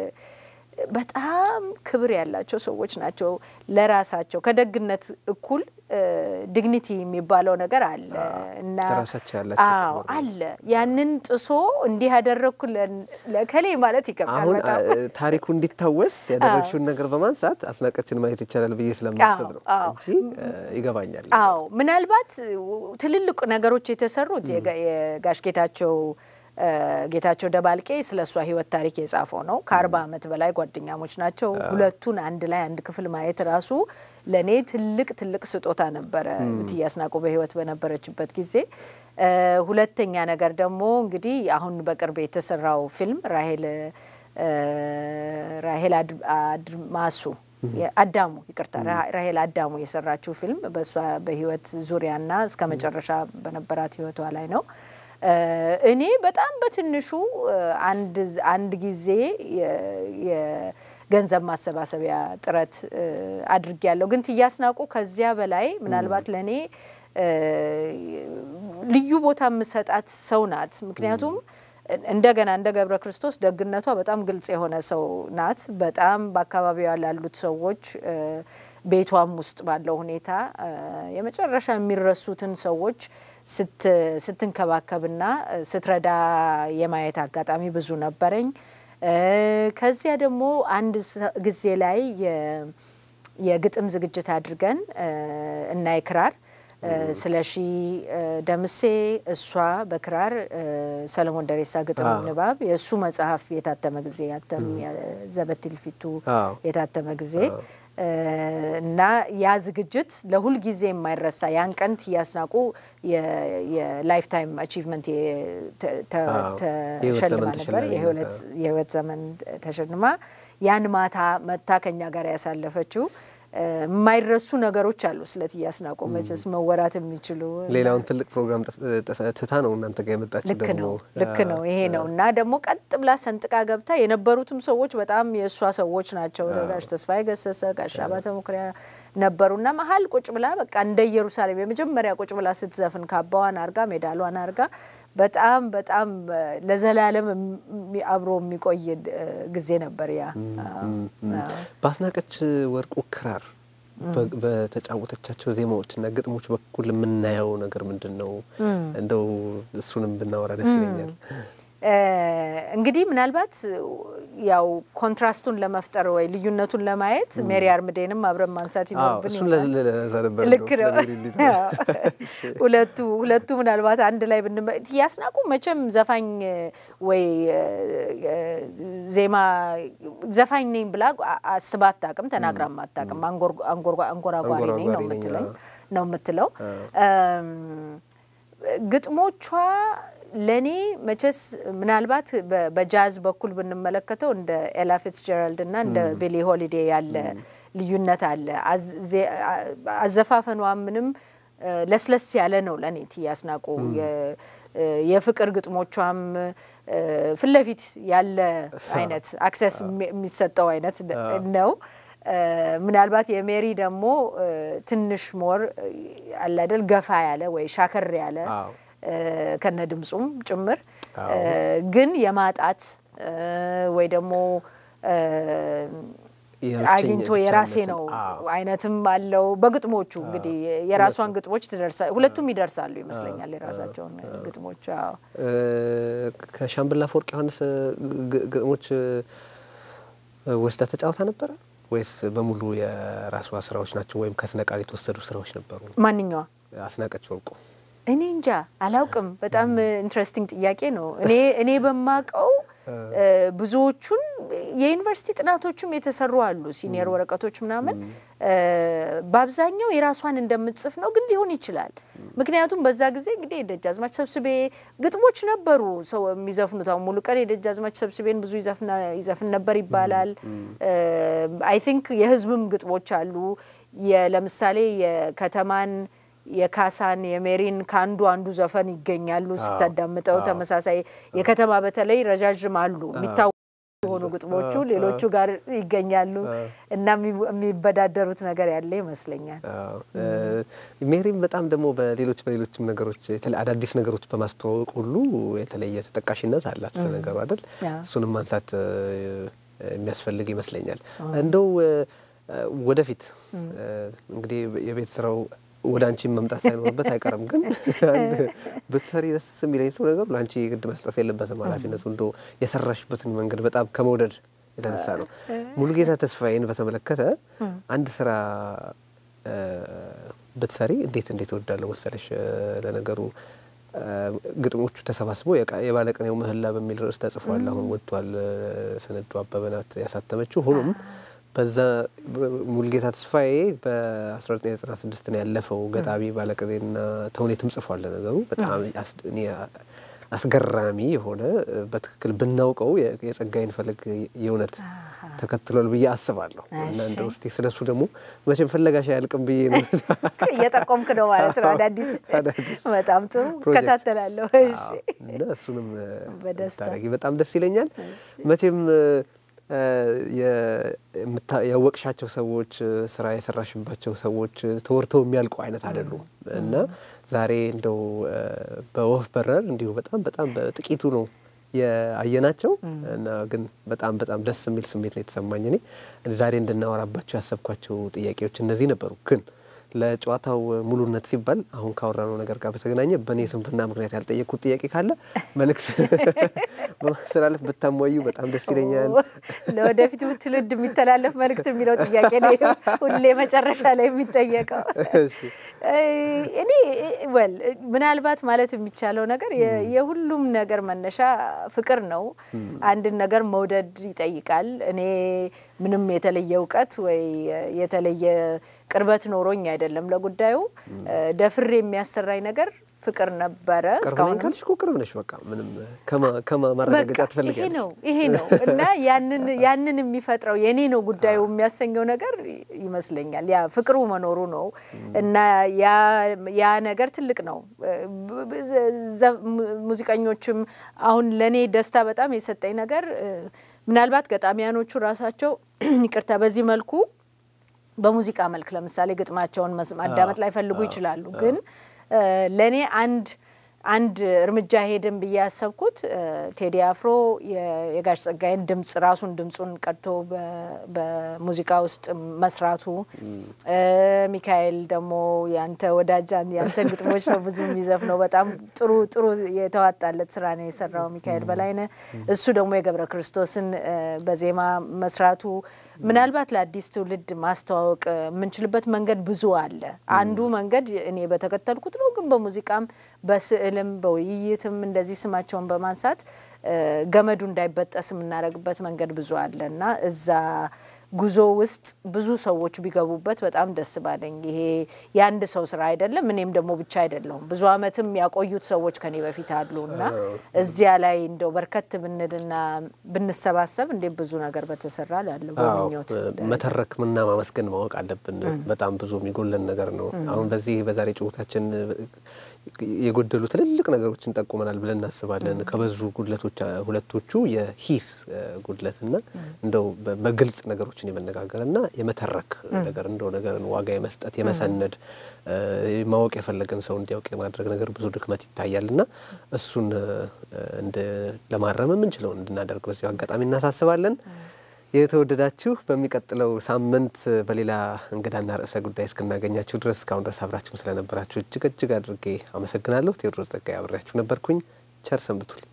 በጣም ክብር ያላቸው ሰዎች ናቸው ለራሳቸው ከደግነት እኩል ዲግኒቲ የሚባለው ነገር አለ እና ተራሳቸው ያላቸው አዎ አለ ያንን ጥሶ እንዲህ ያደረኩ ለከሌ ማለት ይከብዳል በጣም ታሪኩ እንዲታወስ ያደረግሽውን ነገር በማንሳት አስናቀችን ማየት ይቻላል ብዬ ስለማስብ ነው እንጂ ይገባኛል አዎ ምናልባት ትልልቅ ነገሮች የተሰሩት የጋሽ ጌታቸው ጌታቸው ደባልቄ ስለሷ ህይወት ታሪክ የጻፈው ነው ከ40 አመት በላይ ጓደኛሞች ናቸው ሁለቱን አንድ ላይ አንድ ክፍል ማየት ራሱ ለኔ ትልቅ ትልቅ ስጦታ ነበር ትያስናቆ በህይወት በነበረችበት ጊዜ ሁለተኛ ነገር ደግሞ እንግዲህ አሁን በቅርብ የተሰራው ፊልም ራሄል ራሄል አድማሱ አዳሙ ይቅርታ ራሄል አዳሙ የሰራችው ፊልም በሷ በህይወት ዙሪያና እስከ መጨረሻ በነበራት ህይወቷ ላይ ነው እኔ በጣም በትንሹ አንድ አንድ ጊዜ የገንዘብ ማሰባሰቢያ ጥረት አድርጌያለሁ ግን ትያስናቆ ከዚያ በላይ ምናልባት ለኔ ልዩ ቦታ መስጣት ሰው ናት ምክንያቱም እንደገና እንደ ገብረ ክርስቶስ ደግነቷ በጣም ግልጽ የሆነ ሰው ናት በጣም በአካባቢው ያሉት ሰዎች ቤቷም ውስጥ ባለው ሁኔታ የመጨረሻ የሚረሱትን ሰዎች ስት ስትንከባከብና ስትረዳ የማየት አጋጣሚ ብዙ ነበርኝ ከዚያ ደግሞ አንድ ጊዜ ላይ የግጥም ዝግጅት አድርገን እና ይክራር ስለሺ ደምሴ እሷ በክራር ሰለሞን ደሬሳ ግጥም ንባብ የሱ መጽሐፍ የታተመ ጊዜ ያተም ዘበትል ፊቱ የታተመ ጊዜ እና ያ ዝግጅት ለሁል ጊዜ የማይረሳ ያን ቀን ትያስናቆ የላይፍ ታይም አቺቭመንት ተሸልማ ነበር የህይወት የህይወት ዘመን ተሸልማ ያን ማታ መታ ከኛ ጋር ያሳለፈችው ማይረሱ ነገሮች አሉ ስለትያስናቆ መቼስ መወራት የሚችሉ ሌላውን ትልቅ ፕሮግራም ተታ ነው እናንተ ጋር የመጣችሁ ደግሞ ልክ ነው ይሄ ነውና ደግሞ ቀጥ ብላ ሰንጥቃ ገብታ የነበሩትም ሰዎች በጣም የሷ ሰዎች ናቸው ጋሽ ተስፋዬ ገሰሰ ጋሽ አባተ ሙክሪያ ነበሩና መሃል ቁጭ ብላ በቃ እንደ ኢየሩሳሌም የመጀመሪያ ቁጭ ብላ ስትዘፍን ካባዋን አርጋ ሜዳሏን አርጋ በጣም በጣም ለዘላለም አብሮ የሚቆይ ጊዜ ነበር ያ ባስናቀች ወርቁ ክራር በተጫወተቻቸው ዜማዎችና ግጥሞች በኩል ምናየው ነገር ምንድነው እንደው እሱንም ብናወራ ደስ ይለኛል እንግዲህ ምናልባት ያው ኮንትራስቱን ለመፍጠር ወይ ልዩነቱን ለማየት ሜሪ አርምዴንም አብረን ማንሳት ይኖርብን ይሆናል ልክ ነው ሁለቱ ሁለቱ ምናልባት አንድ ላይ ትያስናቆ መቼም ዘፋኝ ወይ ዜማ ዘፋኝ ነኝ ብላ አስባት ታቅም ተናግራም አታቅም አንጎር አንጎር አንጎራጓሪ ነኝ ነው የምትለው ነው የምትለው ግጥሞቿ ለኔ መቼስ ምናልባት በጃዝ በኩል ብንመለከተው እንደ ኤላ ፊትዝጀራልድ እና እንደ ቢሊ ሆሊዴ ያለ ልዩነት አለ አዘፋፈኗ ምንም ለስለስ ያለ ነው ለኔ ትያስናቆ የፍቅር ግጥሞቿም ፍለፊት ያለ አይነት አክሰስ የሚሰጠው አይነት ነው ምናልባት የሜሪ ደግሞ ትንሽ ሞር አለ አይደል ገፋ ያለ ወይ ሻከር ያለ ከነ ድምጹም ጭምር ግን የማጣት ወይ ደግሞ አግኝቶ የራሴ ነው አይነትም አለው በግጥሞቹ እንግዲህ የራሷን ግጥሞች ትደርሳ ሁለቱም ይደርሳሉ ይመስለኛል የራሳቸውን ግጥሞች አዎ ከሻምበል አፈወርቅ ዮሐንስ ግጥሞች ወስዳ ተጫውታ ነበር ወይስ በሙሉ የራሷ ስራዎች ናቸው ወይም ከስነቃል የተወሰዱ ስራዎች ነበሩ ማንኛው አስናቀች ወርቁ እኔ እንጃ አላውቅም በጣም ኢንትረስቲንግ ጥያቄ ነው እኔ እኔ በማቀው ብዙዎቹን የዩኒቨርሲቲ ጥናቶችም የተሰሩ አሉ ሲኒየር ወረቀቶች ምናምን በአብዛኛው የራሷን እንደምትጽፍ ነው ግን ሊሆን ይችላል ምክንያቱም በዛ ጊዜ እንግዲህ ደጃዝማች ሰብስቤ ግጥሞች ነበሩ ሰው የሚዘፍኑት ሙሉ ቀን ደጃዝማች ሰብስቤን ብዙ ይዘፍና ይዘፍን ነበር ይባላል አይ ቲንክ የህዝብም ግጥሞች አሉ ለምሳሌ የከተማን የካሳን የሜሪን ካንዱ አንዱ ዘፈን ይገኛሉ ስታዳምጠው ተመሳሳይ የከተማ በተለይ ረጃጅም አሉ ሚታው ሆኖ ግጥሞቹ ሌሎቹ ጋር ይገኛሉ እና የሚበዳደሩት ነገር ያለ ይመስለኛል ሜሪም በጣም ደግሞ በሌሎች በሌሎች ነገሮች የተለ አዳዲስ ነገሮች በማስተዋወቅ ሁሉ የተለየ ተጠቃሽነት አላት ነገሩ አይደል እሱንም ማንሳት የሚያስፈልግ ይመስለኛል እንደው ወደፊት እንግዲህ የቤት ስራው ወደ አንቺ መምጣት ሳይኖርበት አይቀርም ግን አንድ በተሪ ደስ የሚለኝ ሰው ነገር ላንቺ ግድ መስጠት የለበትም ኃላፊነቱ እንደው የሰራሽበትን መንገድ በጣም ከመውደድ የተነሳ ነው ሙሉጌታ ተስፋዬን በተመለከተ አንድ ስራ በተሰሪ እንዴት እንዴት ወዳለው መሰለሽ ለነገሩ ግጥሞቹ ተሰባስበው የባለቀኔው ምህላ በሚል ርዕስ ተጽፏል አሁን ወጥቷል ሰነዱ አበበናት ያሳተመችው ሆኖም በዛ ሙሉጌታ ተስፋዬ በ1996 ነው ያለፈው ገጣሚ ባለቀኔና ተውኔትም ጽፏል ነገሩ በጣም እኔ አስገራሚ የሆነ በትክክል ብናውቀው የጸጋይን ፈለግ የውነት ተከትሏል ብዬ አስባለሁ እና እንደው እስቲ ስለሱ ደግሞ መቼም ፈለጋሽ ያልቅም ብዬ ነው እየጠቆምክ ነው ማለት ነው አዳዲስ በጣም ጥሩ ከታተላለሁ እሺ እና እሱንም በደስታ በጣም ደስ ይለኛል መቼም የወቅሻቸው ሰዎች ስራ የሰራሽባቸው ሰዎች ተወርተው የሚያልቁ አይነት አይደሉም እና ዛሬ እንደው በወፍ በረር እንዲሁ በጣም በጣም በጥቂቱ ነው ያየናቸው እና ግን በጣም በጣም ደስ የሚል ስሜት ነው የተሰማኝ እኔ ዛሬ እንድናወራባቸው ያሰብኳቸው ጥያቄዎች እነዚህ ነበሩ ግን ለጨዋታው ሙሉነት ሲባል አሁን ካወራነው ነገር ጋር በተገናኘ በኔ ስንፍና ምክንያት ያልጠየቁት ጥያቄ ካለ መልእክት በማስተላለፍ ብታሟዩ በጣም ደስ ይለኛል ለወደፊቱ ትውልድ የሚተላለፍ መልእክት የሚለው ጥያቄ ነው ሁሌ መጨረሻ ላይ የሚጠየቀው እሺ እኔ ወል ምናልባት ማለት የሚቻለው ነገር የሁሉም ነገር መነሻ ፍቅር ነው አንድ ነገር መውደድ ይጠይቃል እኔ ምንም የተለየ ዕውቀት ወይ የተለየ ቅርበት ኖሮኝ አይደለም ለጉዳዩ ደፍሬ የሚያሰራይ ነገር ፍቅር ነበረ እስካሁን ካልሽ እኮ ቅርብ ነሽ በቃ ምንም ከማ ከማ ማረጋገጫ ትፈልጊያለሽ ይሄ ነው ይሄ ነው እና ያንን ያንን የሚፈጥረው የኔ ነው ጉዳዩ የሚያሰኘው ነገር ይመስለኛል ያ ፍቅሩ መኖሩ ነው እና ያ ያ ነገር ትልቅ ነው ሙዚቀኞችም አሁን ለኔ ደስታ በጣም የሰጠኝ ነገር ምናልባት ገጣሚያኖቹ ራሳቸው ይቅርታ በዚህ መልኩ በሙዚቃ መልክ ለምሳሌ ግጥማቸውን ማዳመጥ ላይ ፈልጉ ይችላሉ ግን ለኔ አንድ አንድ እርምጃ ሄደን በያሰብኩት ቴዲ አፍሮ የጋሽ ጸጋይን ድምጽ ራሱን ድምጹን ቀጥቶ በሙዚቃ ውስጥ መስራቱ ሚካኤል ደሞ ያንተ ወዳጃን ያንተ ግጥሞች ነው ብዙ የሚዘፍነው በጣም ጥሩ ጥሩ የተዋጣለት ስራ ነው የሰራው ሚካኤል በላይነ እሱ ደግሞ የገብረ ክርስቶስን በዜማ መስራቱ ምናልባት ለአዲስ ትውልድ ማስተዋወቅ ምንችልበት መንገድ ብዙ አለ አንዱ መንገድ እኔ በተከተልኩት ነው ግን በሙዚቃም በስዕልም በውይይትም እንደዚህ ስማቸውን በማንሳት ገመዱ እንዳይበጠስ ምናረግበት መንገድ ብዙ አለና እዛ ጉዞ ውስጥ ብዙ ሰዎች ቢገቡበት በጣም ደስ ባለኝ ይሄ ያንድ ሰው ስራ አይደለም እኔም ደግሞ ብቻ አይደለም ብዙ አመትም ያቆዩት ሰዎች ከኔ በፊት አሉና እዚያ ላይ እንደው በርከት ብንልና ብንሰባሰብ እንደ ብዙ ነገር በተሰራ ያለው በሚኞት መተረክ ምንና ማመስገን ማወቅ አለብን በጣም ብዙ የሚጎለን ነገር ነው አሁን በዚህ በዛሬ ጭውታችን የጎደሉ ትልልቅ ነገሮችን ጠቁመናል ብለን እናስባለን ከበዙ ጉድለቶች ሁለቶቹ የሂስ ጉድለትና እንደው በግልጽ ነገሮችን የመነጋገርና የመተረክ ነገር እንደው ነገርን ዋጋ የመስጠት የመሰነድ ማወቅ የፈለገን ሰው እንዲያውቅ የማድረግ ነገር ብዙ ድክመት ይታያልና እሱን እንደ ለማረም ምንችለው እንድናደርግ በዚህ አጋጣሚ እናሳስባለን የተወደዳችሁ በሚቀጥለው ሳምንት በሌላ እንግዳና ርዕሰ ጉዳይ እስክናገኛችሁ ድረስ ካሁን ድረስ አብራችሁን ስለነበራችሁ እጅግ እጅግ አድርጌ አመሰግናለሁ ቴዎድሮስ ጸጋዬ አብራችሁ ነበርኩኝ ቸር ሰንብቱልኝ